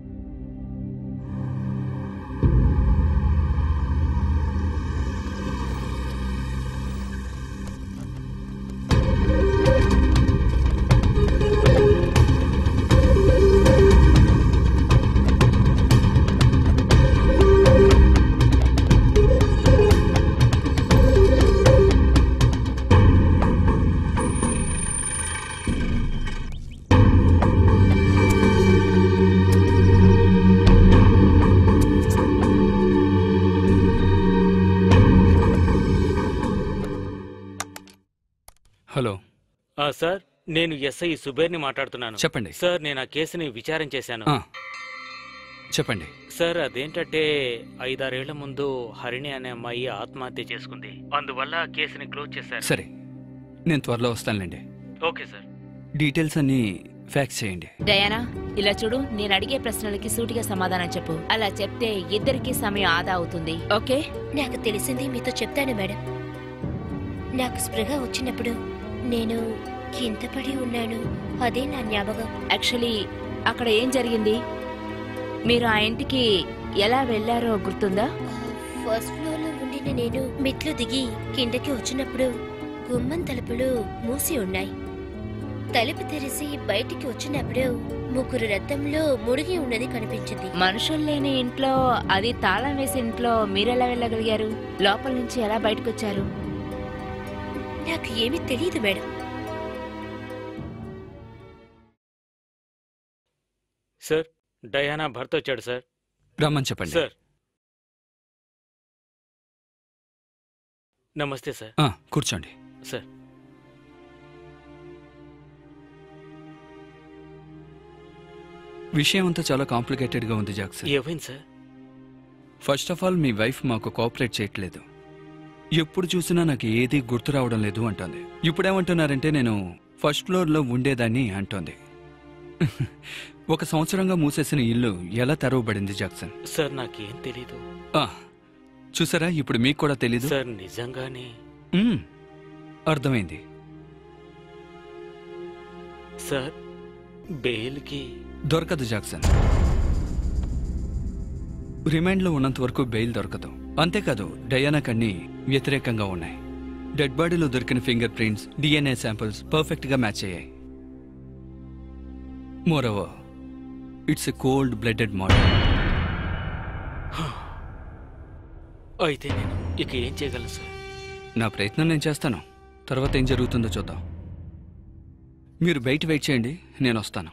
హలో సార్, నేను ఎస్ఐ సుబేర్ని మాట్లాడుతున్నాను. చెప్పండి సార్. నేను ఆ కేసుని విచారణ చేశాను. చెప్పండి సార్. అదేంటంటే 5-6 ఏళ్ల ముందు హరిణి అనే అమ్మాయి ఆత్మహత్య చేసుకుంది. అందువల్ల కేసుని క్లోజ్ చేశారు. సరే, నేను త్వరలో వస్తానులేండి. Okay sir. డీటెయిల్స్ అన్ని ఫ్యాక్స్ చేయండి. డయానా, ఇలా చూడు, నేను అడిగే ప్రశ్నలకి సూటిగా సమాధానం చెప్పు. అలా చెప్తే ఇద్దరికి సమయం ఆదా అవుతుంది. ఓకే? నాకు తెలిసింది మీతో చెప్తాను మేడం. నాకు స్పృహ వచ్చినప్పుడు నేను కింద పడి ఉన్నాను. అదే నా జ్ఞాపకం. యాక్చువల్లీ అక్కడ ఏం జరిగింది? మీరు ఆ ఇంటికి ఎలా వెళ్లారో గుర్తుందా? ఫస్ట్ ఫ్లోర్ లో ఉండిన నేను మెట్లు దిగి కిందకి వచ్చినప్పుడు గుమ్మం తలుపులు మూసి ఉన్నాయి. తలుపు తెరిచి బయటికి వచ్చినప్పుడు 3 రథంలో ముడిగి ఉన్నది కనిపించింది. మనుషులు లేని ఇంట్లో, అది తాళం వేసి ఇంట్లో మీరెలా వెళ్ళగలిగారు? లోపల నుంచి ఎలా బయటకు వచ్చారు? నాకు ఏమీ తెలియదు మేడం. సార్, డయానా భర్త వచ్చాడు సార్. రమ్మని చెప్పండి. సార్, నమస్తే సార్. కూర్చోండి. సార్, విషయం అంతా చాలా కాంప్లికేటెడ్గా ఉంది జాక్సన్. ఏమైంది సార్? ఫస్ట్ ఆఫ్ ఆల్, మీ వైఫ్ మాకు కోఆపరేట్ చేయట్లేదు. ఎప్పుడు చూసినా నాకు ఏది గుర్తు రావడం లేదు అంటోంది. ఇప్పుడేమంటున్నారంటే నేను ఫస్ట్ ఫ్లోర్లో ఉండేదాన్ని అంటోంది. 1 సంవత్సరంగా మూసేసిన ఇల్లు ఎలా తెరవబడింది జాక్సన్? సార్, నాకేం తెలీదు. చూసారా, ఇప్పుడు మీకు కూడా తెలీదు. సార్ నిజంగానే అర్థమైంది. సార్ బెయిల్కి దొరకదు జాక్సన్. రిమాండ్లో ఉన్నంత వరకు బెయిల్ దొరకదు. అంతేకాదు, డయానాకి అన్ని వ్యతిరేకంగా ఉన్నాయి. డెడ్ బాడీలో దొరికిన ఫింగర్ ప్రింట్స్, డిఎన్ఏ శాంపిల్స్ పర్ఫెక్ట్గా మ్యాచ్ అయ్యాయి. Moreover, it's a cold blooded murder. అయితే నేను ఇక ఏం చేయగలను సార్? నా ప్రయత్నం నేను చేస్తాను. తర్వాత ఏం జరుగుతుందో చూద్దాం. మీరు బయట వెయిట్ చేయండి, నేను వస్తాను.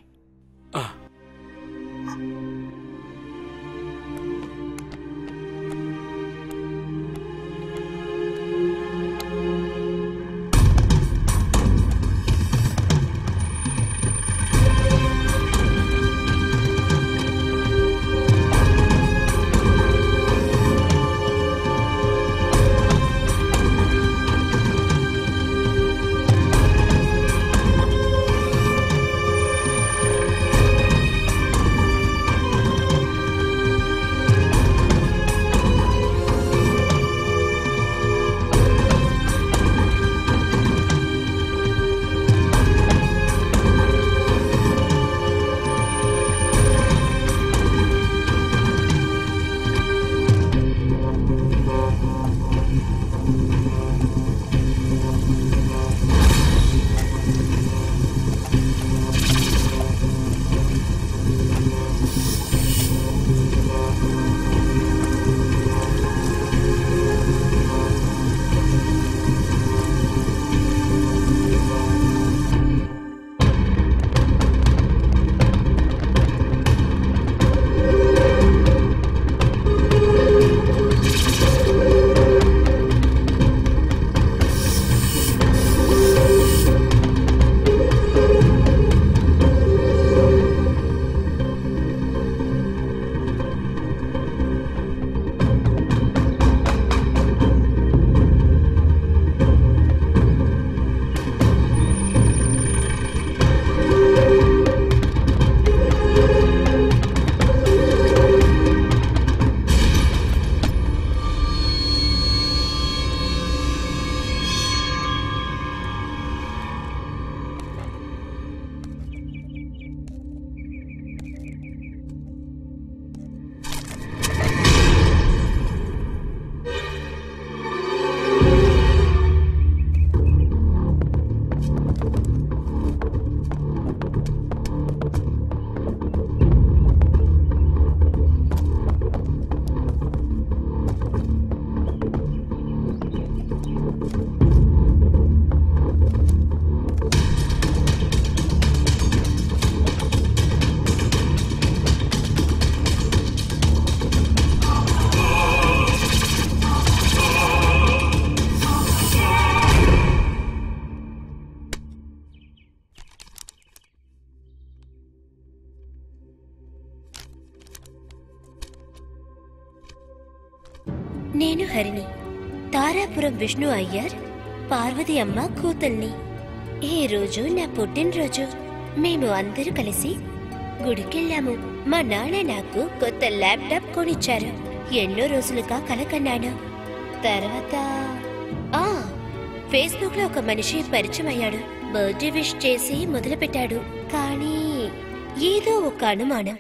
నేను హరిణి, తారాపురం విష్ణు అయ్యర్ పార్వతి అమ్మ కూతుల్ని. ఈ రోజు నా పుట్టినరోజు. మేము అందరూ కలిసి గుడికెళ్ళాము. మా నాన్న నాకు కొత్త ల్యాప్టాప్ కొనిచ్చారు. ఎన్నో రోజులుగా కలకన్నాను. తర్వాత ఫేస్బుక్ లో ఒక మనిషి పరిచయం అయ్యాడు. బర్త్డే విష్ చేసి మొదలు పెట్టాడు. కానీ ఏదో ఒక అనుమానం.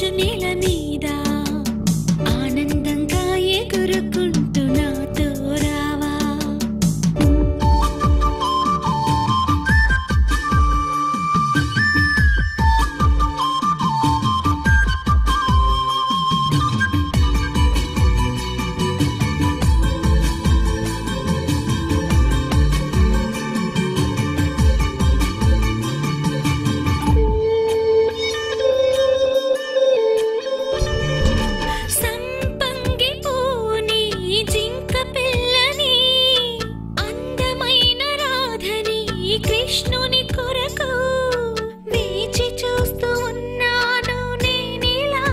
మంచు నేల మీద ఆనందంగా ఎగురుకుంటూ నాతో రావా. సంపంగి పూని జింక పిల్లని అందమైన రాధని కృష్ణుని కొరకు వేచి చూస్తూ ఉన్నాను నేనిలా.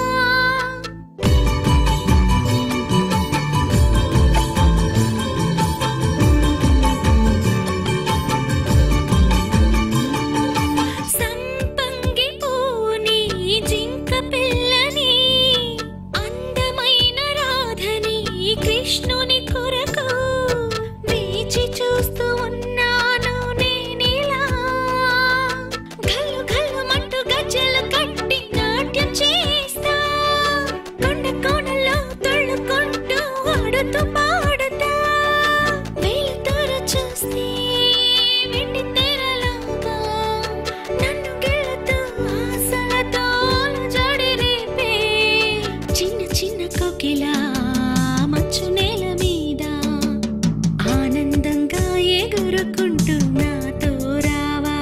సంపంగి పూని జింక పిల్లని అందమైన రాధని కృష్ణుని కొరకు వేచి చూస్తూ ఉన్నాను నేనిలా. గల్లు గల్లు మంటూ గజ్జెలు కట్టి నాట్యం చేస్తా, కొండ కోణల్లో తొళ్ళుకుంటూ ఆడుతూ పాడుతా. వెలుతురు చూస్తే వెండి తెరలాగా నన్ను గెలుతూ ఆశలతో జడి రేపే చిన్న చిన్న కోకిలా మంచు నేల మీద ఆనందంగా ఎగురుకుంటూ నాతో రావా.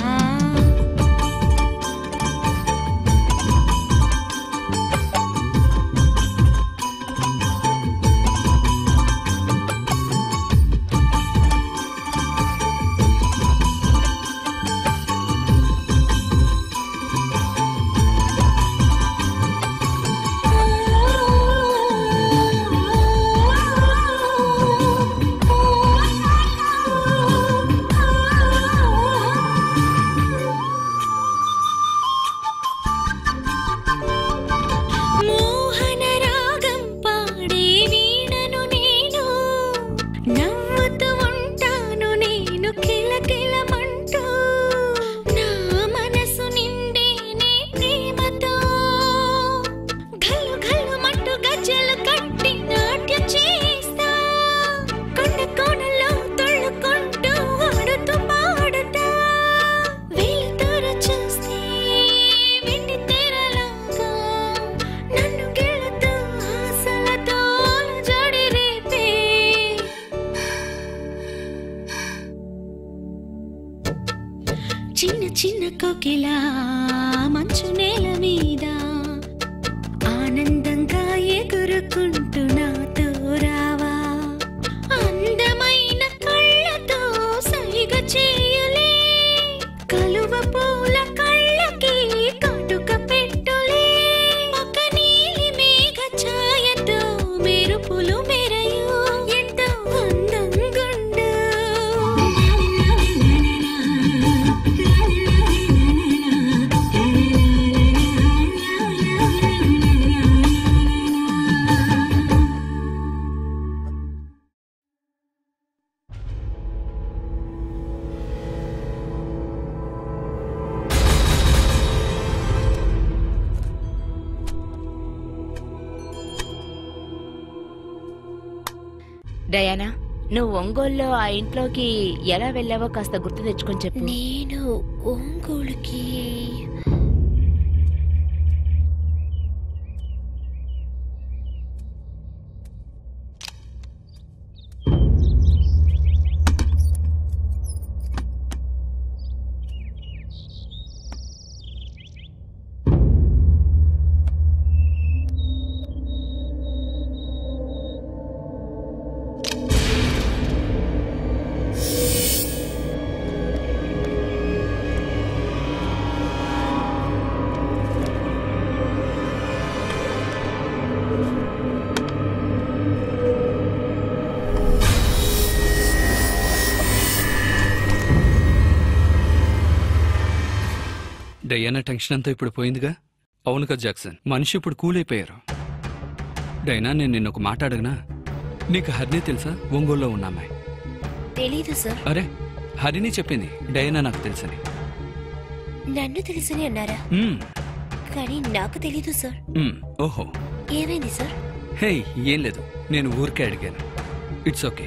మోహన రాగం పాడే వీణను నేను, నవ్వుతూ ఉంటాను నేను కిలకిలమంటూ. నా మనసు నిండేనే ప్రేమతో, గల్లు గల్లు మంటూ గజ్జెలు కట్టి నాట్యం చేస్తా, కొండ కోణల్లో తొళ్ళుకుంటూ ఆడుతూ పాడుతా. వెలుతురు చూస్తే వెండి తెరలాగా నన్ను గెలుతూ ఆశలతో జడి రేపే చిన్న చిన్న కోకిలా మంచు నేల మీద ఆనందంగా ఎగురుకుంటూ నాతో రావా. అందమైన కళ్ళతో సైగ చేయలే, కలువ పూల కళ్ళకి కాటుక పెట్టులే. ఒక నీలి మేఘ ఛాయతో మెరుపులు మెరయు ఎంతో అందంగుండు. డయానా, నువ్వు ఒంగోలులో ఆ ఇంట్లోకి ఎలా వెళ్ళావో కాస్త గుర్తు తెచ్చుకొని చెప్పు. నేను ఒంగోలుకి డయానా టెన్షన్ అంతా ఇప్పుడు పోయిందిగా. అవును కదా జాక్సన్, మనిషి ఇప్పుడు కూల్ అయిపోయారు. డైనా, నేను నిన్న ఒక మాట అడగనా? నీకు హరిని తెలుసా? ఒంగోలులో ఉన్న అమ్మాయి. తెలీదు సార్. అరే, హరిని చెప్పింది డయానా నాకు తెలుసని. నన్ను తెలుసని అన్నారా? కానీ నాకు తెలీదు సార్. ఓహో, ఏమైంది సార్? హే, ఏం లేదు, నేను ఊరికే అడిగాను. It's okay.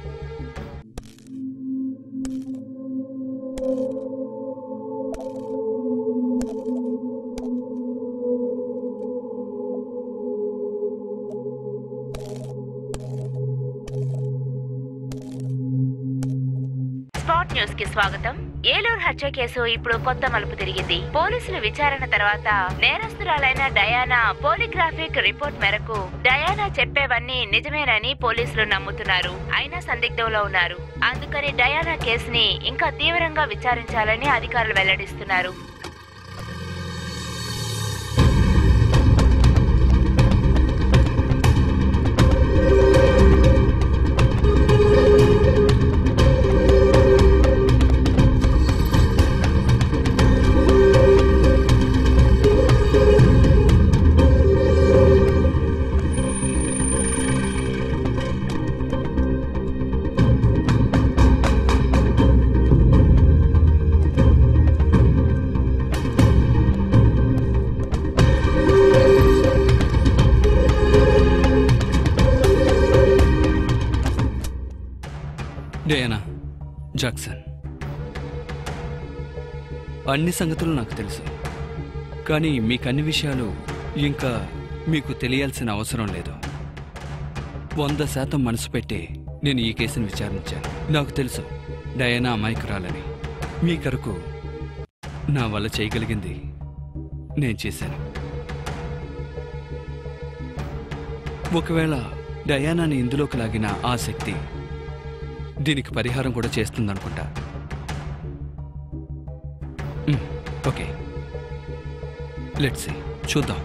స్పాట్ న్యూస్ కి స్వాగతం. ఏలూరు హత్య కేసు ఇప్పుడు కొత్త మలుపు తిరిగింది. పోలీసుల విచారణ తర్వాత నేరస్తురాలైన డయానా పోలిగ్రాఫిక్ రిపోర్ట్ మేరకు డయానా చెప్పేవన్నీ నిజమేనని పోలీసులు నమ్ముతున్నారు. అయినా సందిగ్ధంలో ఉన్నారు. అందుకని డయానా కేసుని ఇంకా తీవ్రంగా విచారించాలని అధికారులు వెల్లడిస్తున్నారు. డయానా జాక్సన్, అన్ని సంగతులు నాకు తెలుసు. కానీ మీకు అన్ని విషయాలు ఇంకా మీకు తెలియాల్సిన అవసరం లేదు. 100% మనసు పెట్టి నేను ఈ కేసును విచారించాను. నాకు తెలుసు డయానా అమాయకురాలని. మీ కొరకు నా వల్ల చేయగలిగింది నేను చేశాను. ఒకవేళ డయానాని ఇందులోకి లాగిన ఆ శక్తి దీనికి పరిహారం కూడా చేస్తుందనుకుంటా. ఓకే, లెట్స్ సీ, చూద్దాం.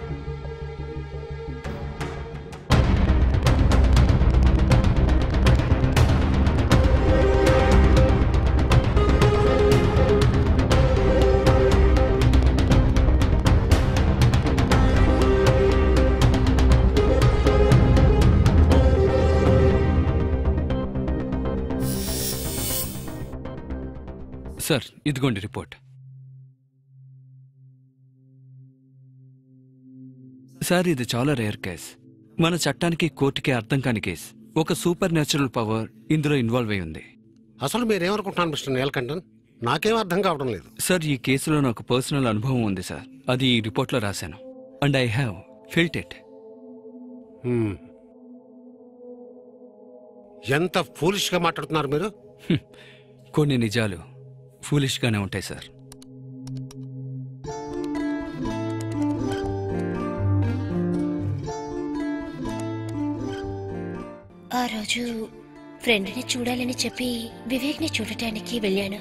సార్, ఇదిగోండి రిపోర్ట్. సార్, ఇది చాలా రేర్ కేస్. మన చట్టానికి కోర్టుకి అర్థం కాని కేస్. ఒక సూపర్ న్యాచురల్ పవర్ ఇందులో ఇన్వాల్వ్ అయి ఉంది. అసలు మీరేమనుకుంటున్నాను మిస్టర్ నీలకంఠన్? నాకేం అర్థం కావడం లేదు. సార్, ఈ కేసులో నాకు పర్సనల్ అనుభవం ఉంది సార్. అది ఈ రిపోర్ట్లో రాశాను. And I have felt it. ఎంత ఫూలిష్గా మాట్లాడుతున్నారు మీరు. కొన్ని నిజాలు ఫూలిష్గానే ఉంటాయి సార్. ఆ రోజు ఫ్రెండ్ని చూడాలని చెప్పి వివేక్ని చూడటానికి వెళ్ళాను.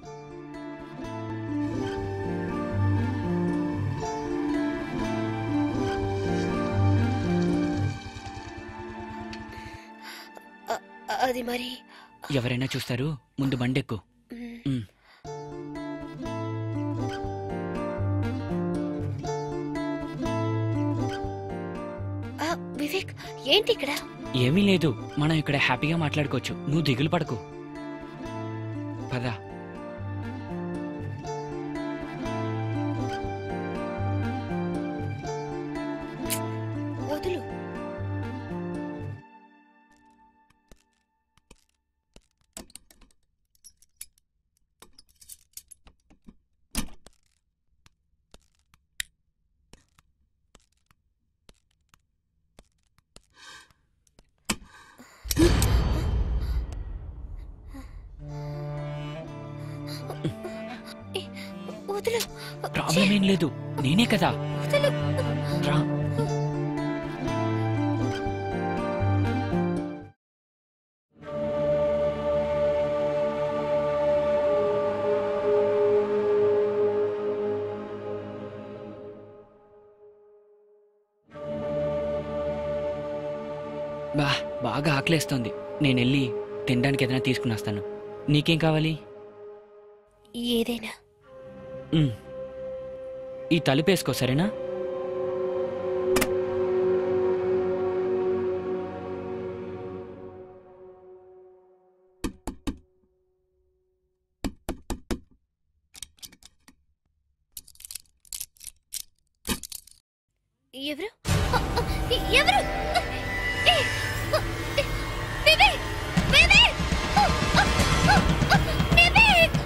అది మరి ఎవరైనా చూస్తారు, ముందు బండెక్కు. వివేక్, ఏంటి ఇక్కడ? ఏమీ లేదు, మనం ఇక్కడ హ్యాపీగా మాట్లాడుకోవచ్చు. నువ్వు దిగులు పడకు, పదా. వదులు. ప్రాబ్లం ఏం లేదు, నేనే కదా. రా. బాగా ఆకలేస్తోంది. నేను వెళ్ళి తినడానికి ఏదైనా తీసుకుని వస్తాను. నీకేం కావాలి? ఏదైనా. ఈ తలుపేసుకో, సరేనా? ఎవరు ఎవరు బేబీ బేబీ బేబీ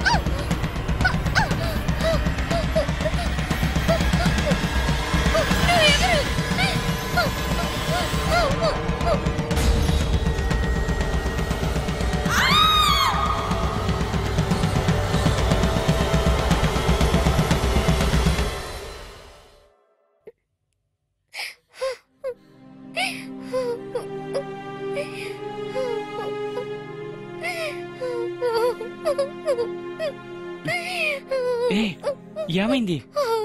ఏమైంది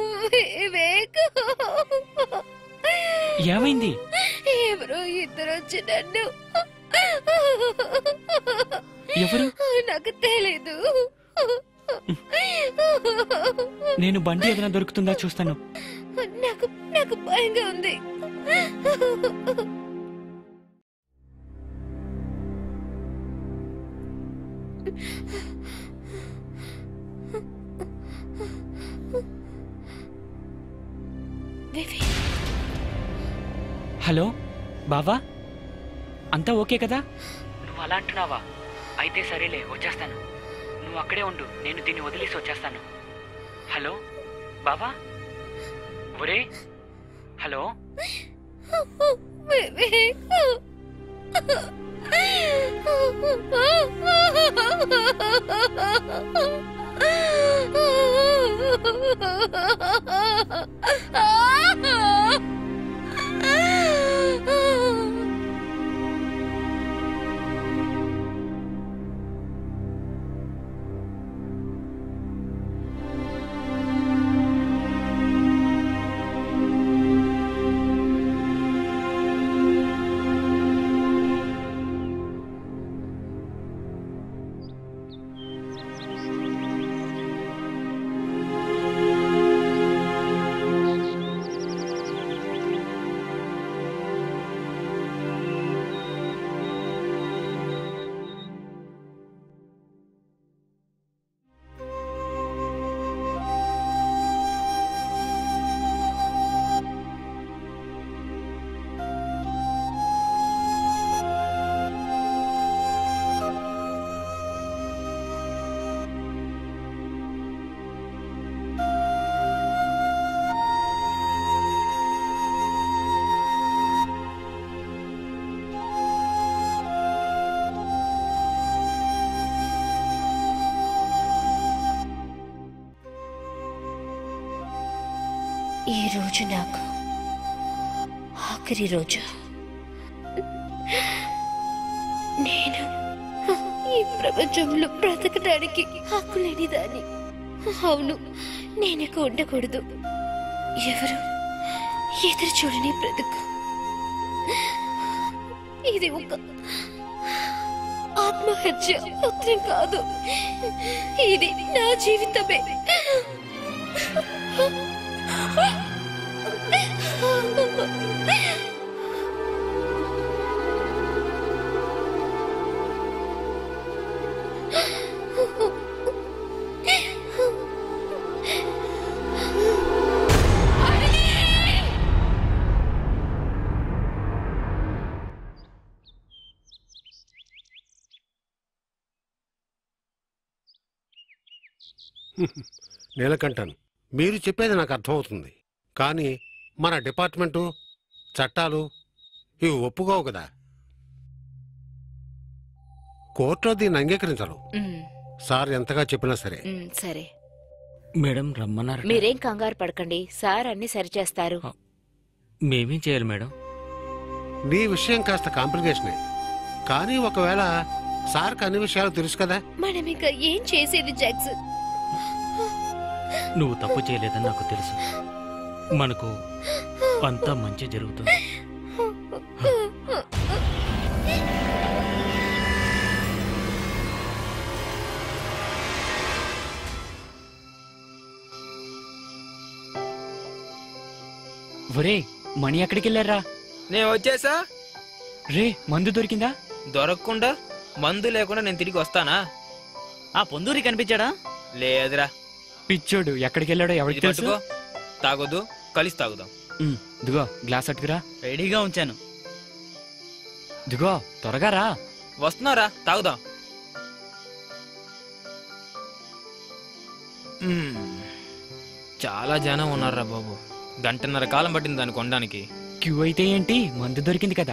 ఏమైంది? ఎవరో ఇద్దరు వచ్చి నన్ను ఎవరు? నాకు తెలీదు. నేను బండి ఏదైనా దొరుకుతుందా చూస్తాను. నాకు నాకు భయంగా ఉంది. హలో బావా, అంతా ఓకే కదా? నువ్వు అలా అంటున్నావా? అయితే సరేలే, వచ్చేస్తాను. నువ్వు అక్కడే ఉండు, నేను దీన్ని వదిలేసి వచ్చేస్తాను. హలో బావా, ఒరే హలో. ఈ రోజు నాకు ఆఖరి రోజు. నేను ఈ ప్రపంచంలో బ్రతకడానికి హక్కు లేనిదాన్ని. అవును, నేనక ఉండకూడదు. ఎవరు ఎదురు చూడని బ్రతుకు. ఇది ఒక ఆత్మహత్య పత్రం కాదు, ఇది నా జీవితమే. నీలకంఠన్, మీరు చెప్పేది నాకు అర్థమవుతుంది. కానీ మన డిపార్ట్మెంటు చట్టాలు ఇవి ఒప్పుకోవు కదా. కోర్టులో దీన్ని అంగీకరించరు. సార్ ఎంతగా చెప్పినా సరే. సరే మేడం రమ్మన్నారు. మీరేం కంగారు పడకండి, సార్ అన్ని సరిచేస్తారు. మేమేం చేయాలి మేడం? నీ విషయం కాస్త కాంప్లికేషనే, కానీ ఒకవేళ సార్కి అన్ని విషయాలు తెలుసు కదా. మనం ఇంకా ఏం చేసేది జాక్స్? నువ్వు తప్పు చేయలేదని నాకు తెలుసు. మనకు అంతా మంచి జరుగుతుంది. ఒరే మణి ఎక్కడికి వెళ్ళారా? నేను వచ్చేసా. రే మందు దొరికిందా? దొరకకుండా మందు లేకుండా నేను తిరిగి వస్తానా? ఆ పొందూరి కనిపించాడా? లేదురా. పిచ్చోడు ఎక్కడికి వెళ్ళాడో ఎవరికి తెలుసు. తాగొద్దు, కలిసి తాగుదాం. దిగో గ్లాస్ అట్టుకురా. రెడీగా ఉంచాను. దిగో త్వరగా రా. వస్తున్నారా, తాగుదాం. చాలా జనం ఉన్నారా బాబు. గంటన్నర కాలం పట్టింది దాన్ని కొనడానికి. క్యూ అయితే ఏంటి, మందు దొరికింది కదా.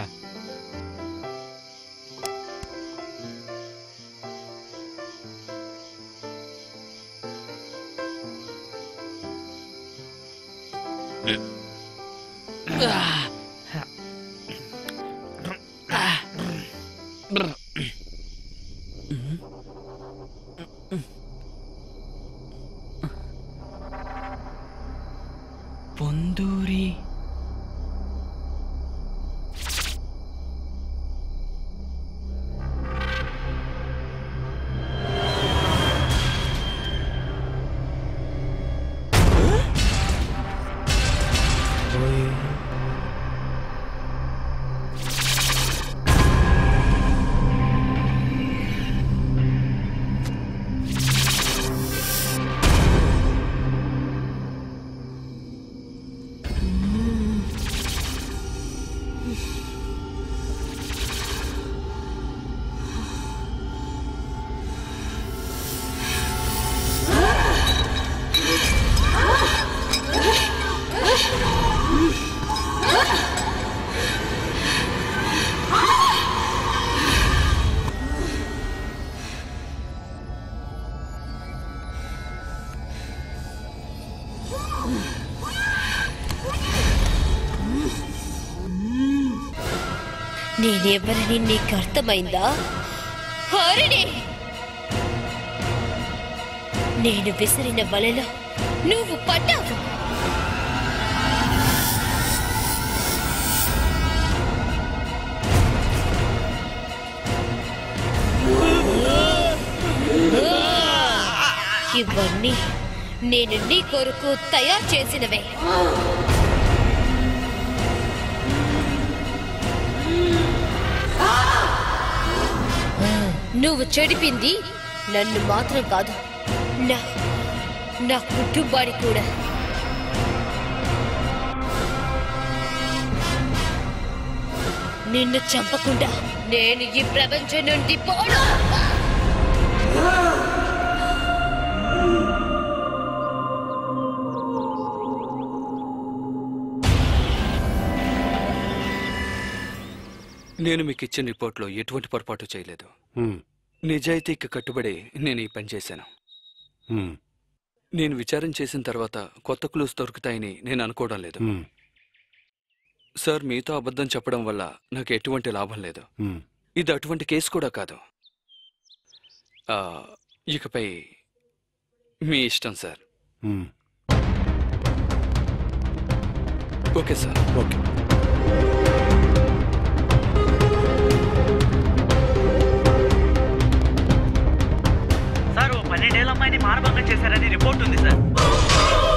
పొందూరి నేనెవరని నీకు అర్థమైందా? హరిణి, నేను విసిరిన వలలో నువ్వు పడ్డావు. ఇవన్నీ నేను నీ కొరకు తయారు చేసినవే. నువ్వు చెడిపింది నన్ను మాత్రం కాదు, నా కుటుంబాన్ని కూడా. నిన్ను చంపకుండా నేను ఈ ప్రపంచం నుండి పోను. నేను మీకు ఇచ్చిన రిపోర్ట్లో ఎటువంటి పొరపాటు చేయలేదు. నిజాయితీకి కట్టుబడి నేను ఈ పని చేశాను. నేను విచారం చేసిన తర్వాత కొత్త క్లూస్ దొరుకుతాయని నేను అనుకోవడం లేదు. సార్, మీతో అబద్ధం చెప్పడం వల్ల నాకు ఎటువంటి లాభం లేదు. ఇది అటువంటి కేసు కూడా కాదు. ఇకపై మీ ఇష్టం sir. Okay sir. Okay. Sir, 12 ఏళ్ల అమ్మాయిని మానభంగం చేశారని రిపోర్ట్ ఉంది సార్.